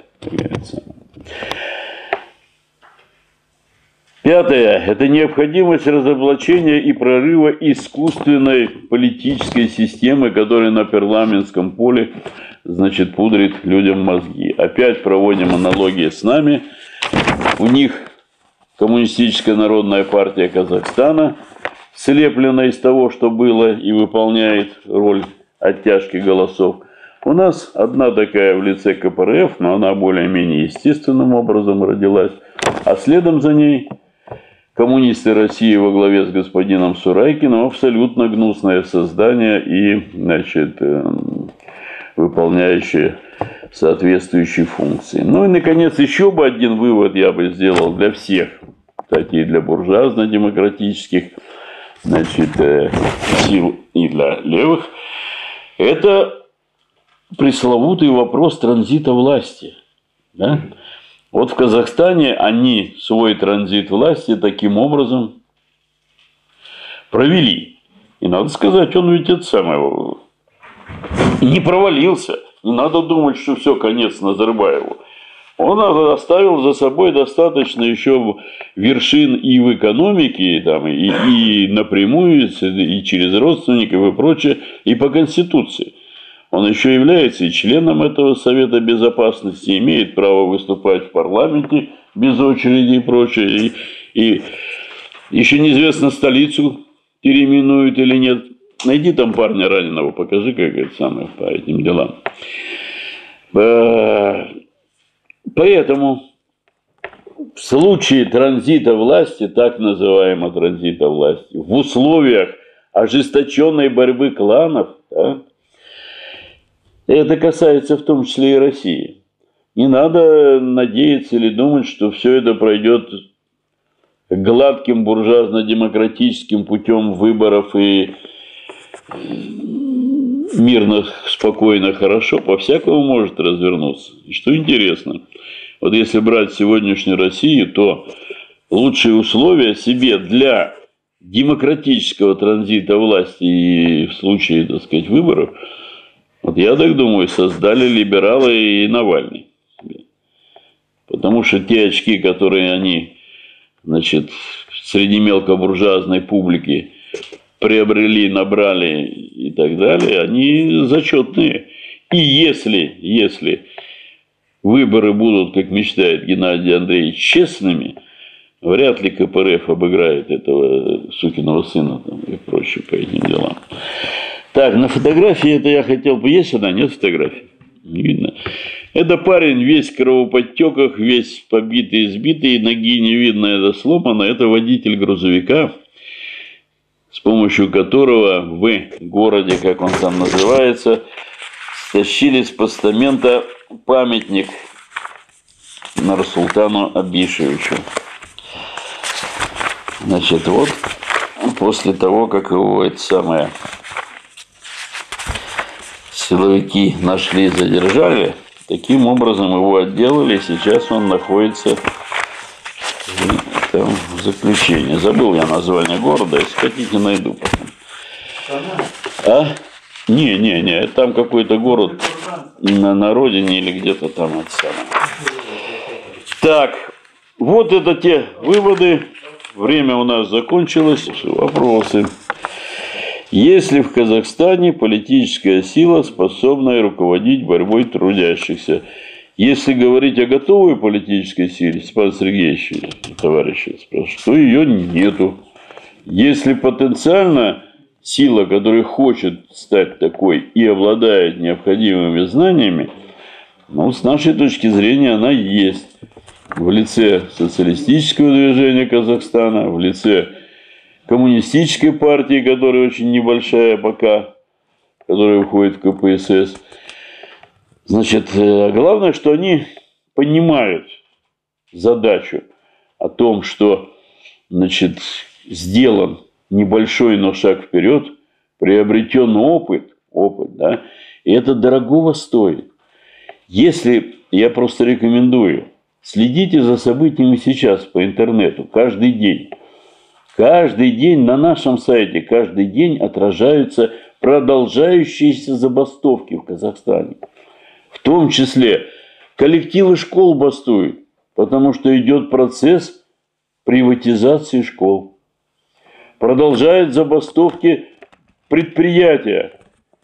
Пятое. Это необходимость разоблачения и прорыва искусственной политической системы, которая на парламентском поле, значит, пудрит людям мозги. Опять проводим аналогии с нами. У них Коммунистическая народная партия Казахстана, слеплена из того, что было, и выполняет роль оттяжки голосов. У нас одна такая в лице ка пэ эр эф, но она более-менее естественным образом родилась. А следом за ней коммунисты России во главе с господином Сурайкиным, абсолютно гнусное создание и, значит, выполняющее соответствующие функции. Ну и, наконец, еще бы один вывод я бы сделал для всех, кстати, и для буржуазно-демократических, значит, сил, и для левых. Это пресловутый вопрос транзита власти. Да? Вот в Казахстане они свой транзит власти таким образом провели. И надо сказать, он ведь это самое не провалился. Не надо думать, что все, конец Назарбаеву. Он оставил за собой достаточно еще вершин и в экономике, и, там, и, и напрямую, и через родственников и прочее, и по Конституции. Он еще является и членом этого Совета Безопасности, имеет право выступать в парламенте без очереди и прочее. И, и еще неизвестно, столицу переименуют или нет. Найди там парня раненого, покажи, как это самое, по этим делам. Поэтому в случае транзита власти, так называемого транзита власти, в условиях ожесточенной борьбы кланов, да, это касается в том числе и России. не надо надеяться или думать, что все это пройдет гладким буржуазно-демократическим путем выборов и мирно, спокойно, хорошо. По-всякому может развернуться. И что интересно, вот если брать сегодняшнюю Россию, то лучшие условия себе для демократического транзита власти и в случае, так сказать, выборов, вот я так думаю, создали либералы и Навальный. Потому что те очки, которые они, значит, среди мелкобуржуазной публики приобрели, набрали и так далее, они зачетные. И если, если выборы будут, как мечтает Геннадий Андреевич, честными, вряд ли ка пэ эр эф обыграет этого сукиного сына там, и прочее по этим делам. Так, на фотографии это я хотел бы... Есть она? Нет фотографии? Не видно. Это парень весь в кровоподтеках, весь побитый, избитый, ноги не видно, это сломано. Это водитель грузовика, с помощью которого в городе, как он там называется, стащили с постамента памятник Нурсултану Абишевичу. Значит, вот после того, как его это самое силовики нашли и задержали, таким образом его отделали, сейчас он находится там в заключении. Забыл я название города, если хотите, найду потом. А? Не, не, не, там какой-то город на, на родине или где-то там это самое. Так, вот это те выводы. Время у нас закончилось. Вопросы. Есть ли в Казахстане политическая сила, способная руководить борьбой трудящихся? Если говорить о готовой политической силе, Степан Сергеевич, товарищи, спрашивают, то ее нету. Если потенциально сила, которая хочет стать такой и обладает необходимыми знаниями, ну, с нашей точки зрения, она есть. В лице социалистического движения Казахстана, в лице коммунистической партии, которая очень небольшая пока, которая входит в ка пэ эс эс. Значит, главное, что они понимают задачу о том, что, значит, сделан небольшой, но шаг вперед, приобретен опыт, опыт, да, и это дорогого стоит. Если, я просто рекомендую, следите за событиями сейчас по интернету, каждый день. Каждый день на нашем сайте, каждый день отражаются продолжающиеся забастовки в Казахстане. В том числе коллективы школ бастуют, потому что идет процесс приватизации школ. Продолжают забастовки предприятия,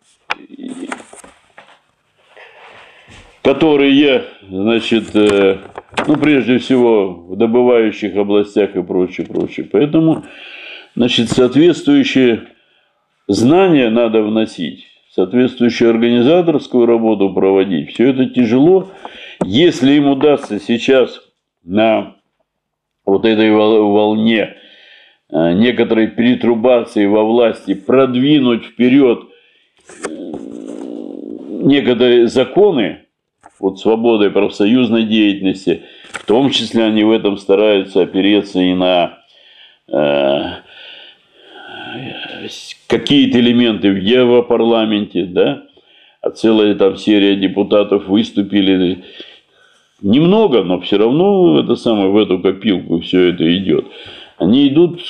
которые, значит, ну, прежде всего, в добывающих областях и прочее, прочее. Поэтому, значит, соответствующие знания надо вносить, соответствующую организаторскую работу проводить. Все это тяжело. Если им удастся сейчас на вот этой волне некоторой перетрубации во власти продвинуть вперед некоторые законы, вот свободы профсоюзной деятельности, в том числе они в этом стараются опереться и на э, какие-то элементы в Европарламенте, да, а целая там серия депутатов выступили, немного, но все равно это самое, в эту копилку все это идет. Они идут,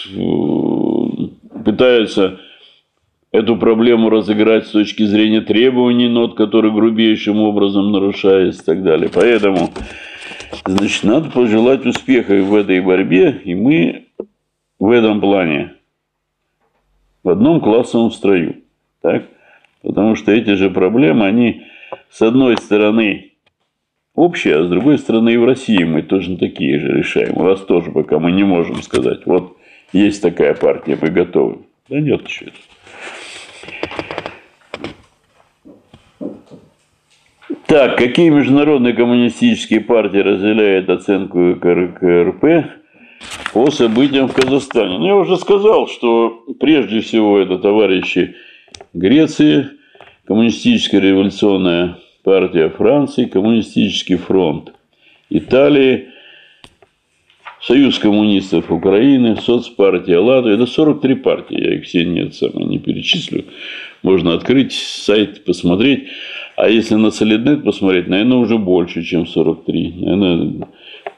пытаются эту проблему разыграть с точки зрения требований нот, которые грубейшим образом нарушаются и так далее. Поэтому, значит, надо пожелать успеха в этой борьбе, и мы в этом плане в одном классовом строю. Так? Потому что эти же проблемы, они с одной стороны общие, а с другой стороны и в России мы точно такие же решаем. У вас тоже пока мы не можем сказать, вот есть такая партия, мы готовы. Да нет еще этого. Так, какие международные коммунистические партии разделяют оценку ка эр пэ по событиям в Казахстане? Ну, я уже сказал, что прежде всего это товарищи Греции, коммунистическое революционное партия Франции, Коммунистический фронт Италии, Союз коммунистов Украины, Соцпартия Латвии. Это сорок три партии, я их все нет, самое не перечислю. Можно открыть сайт, посмотреть. А если на Солиднет посмотреть, наверное, уже больше, чем сорок три. Наверное...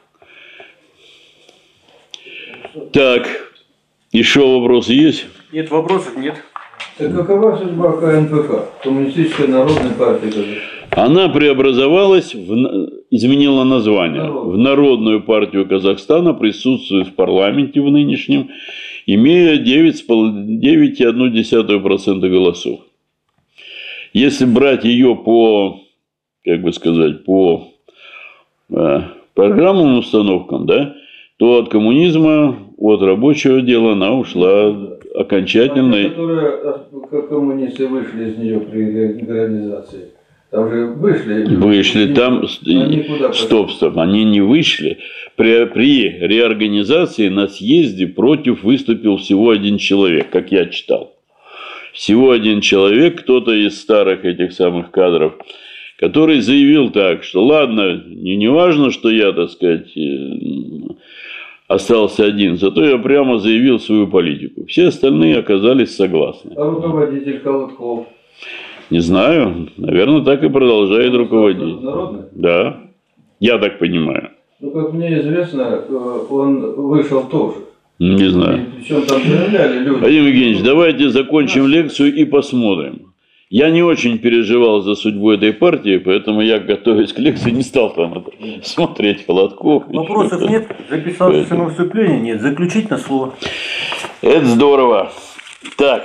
Так, еще вопросы есть? Нет вопросов, нет. Так какова судьба КНПК, Коммунистической народной партии Казахстана? Она преобразовалась, в, изменила название. В Народную партию Казахстана, присутствует в парламенте в нынешнем, имея девять целых одна десятая процента голосов. Если брать ее по, как бы сказать, по э, программным установкам, да, то от коммунизма, от рабочего дела она ушла окончательно. А те, которые, как коммунисты, вышли из нее при легализации, там же вышли. Вышли, там, стоп, стоп, они не вышли. При, при реорганизации на съезде против выступил всего один человек, как я читал. Всего один человек, кто-то из старых этих самых кадров, который заявил так, что ладно, не, не важно, что я, так сказать, остался один, зато я прямо заявил свою политику. Все остальные оказались согласны. А руководитель Колотков? Не знаю, наверное, так и продолжает руководить. Народный? Да, я так понимаю. Ну, как мне известно, он вышел тоже. Не знаю. И причем там заявляли люди. Владимир Евгеньевич, давайте закончим лекцию и посмотрим. Я не очень переживал за судьбу этой партии, поэтому я, готовясь к лекции, не стал там это смотреть Холодков. Вопросов нет? Записался Поэтому... на выступление? Нет. Заключительное слово. Это здорово. Так.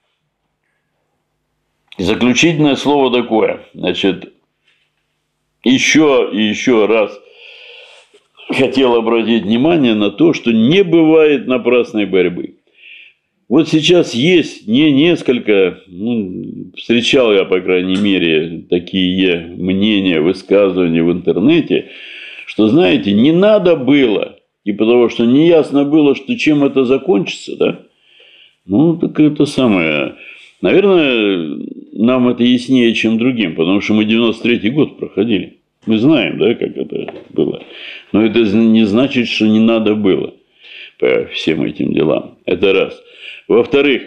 Заключительное слово такое. Значит, еще и еще раз хотел обратить внимание на то, что не бывает напрасной борьбы. Вот сейчас есть не несколько, ну, встречал я, по крайней мере, такие мнения, высказывания в интернете, что, знаете, не надо было, и потому что неясно было, что чем это закончится, да? Ну, так это самое. Наверное, нам это яснее, чем другим, потому что мы девяносто третий год проходили. Мы знаем, да, как это было. Но это не значит, что не надо было по всем этим делам. Это раз. Во-вторых,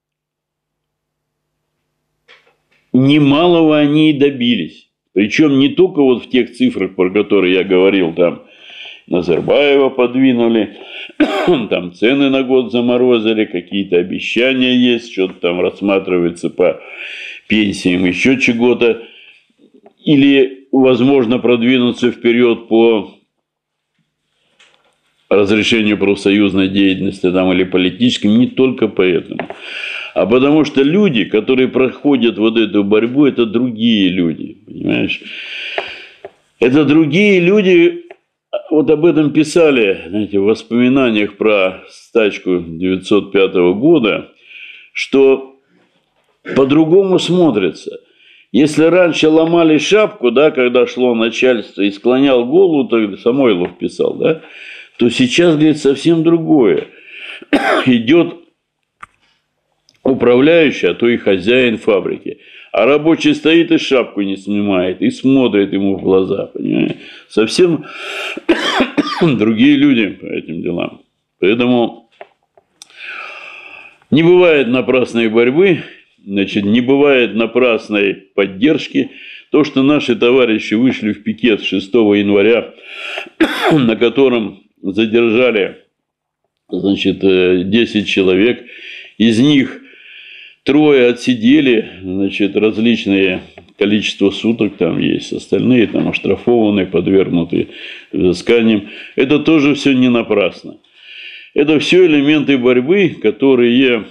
немалого они и добились. Причем не только вот в тех цифрах, про которые я говорил, там Назарбаева подвинули, там цены на год заморозили, какие-то обещания есть, что-то там рассматривается по пенсиям, еще чего-то. Или, возможно, продвинуться вперед по разрешению профсоюзной деятельности там, или политической, не только поэтому. А потому что люди, которые проходят вот эту борьбу, это другие люди. Понимаешь? Это другие люди, вот об этом писали, знаете, в воспоминаниях про стачку девятьсот пятого года, что по-другому смотрится. Если раньше ломали шапку, да, когда шло начальство и склонял голову, тогда Самойлов писал, да, то сейчас, говорит, совсем другое. Идет управляющий, а то и хозяин фабрики. А рабочий стоит и шапку не снимает, и смотрит ему в глаза. Понимаете? Совсем другие люди по этим делам. Поэтому не бывает напрасной борьбы, значит, не бывает напрасной поддержки. То, что наши товарищи вышли в пикет шестого января, на котором задержали, значит, десять человек, из них трое отсидели, значит, различные количество суток там есть, остальные там оштрафованы, подвергнуты взысканиям. Это тоже все не напрасно. Это все элементы борьбы, которые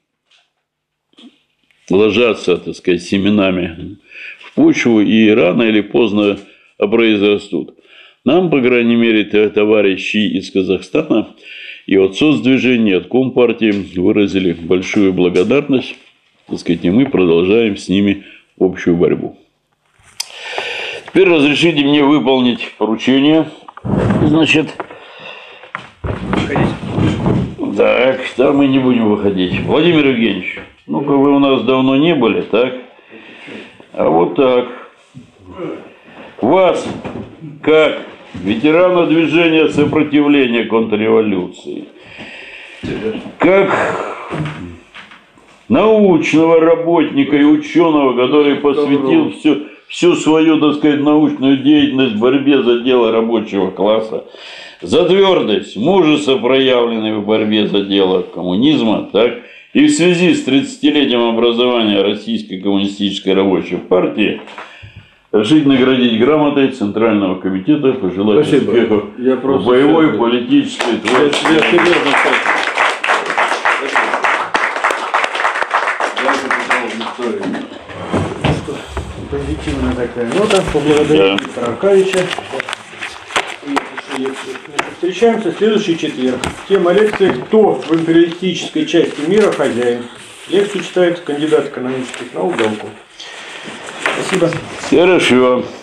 ложатся, так сказать, семенами в почву и рано или поздно произрастут. Нам, по крайней мере, товарищи из Казахстана и от соцдвижения, от Компартии выразили большую благодарность, так сказать, и мы продолжаем с ними общую борьбу. Теперь разрешите мне выполнить поручение. Значит, так, да, мы не будем выходить. Владимир Евгеньевич, ну-ка вы у нас давно не были, так? А вот так. вас, как ветерана движения сопротивления контрреволюции, как научного работника и ученого, который посвятил всю, всю свою, так сказать, научную деятельность борьбе за дело рабочего класса, за твердость, мужество, проявленное в борьбе за дело коммунизма, так, и в связи с тридцатилетием образования Российской коммунистической рабочей партии, решить наградить грамотой Центрального комитета, пожелать Спасибо. успехов Я в просто боевой, сейчас- политической, Я, творческой. я серьезно скажу. Позитивная такая нота. Поблагодарим Да. Виктора Аркадьевича. Встречаемся в следующий четверг. Тема лекции «Кто в империалистической части мира хозяин?». Лекцию читает кандидат экономических наук Галков. Спасибо. Хорошо.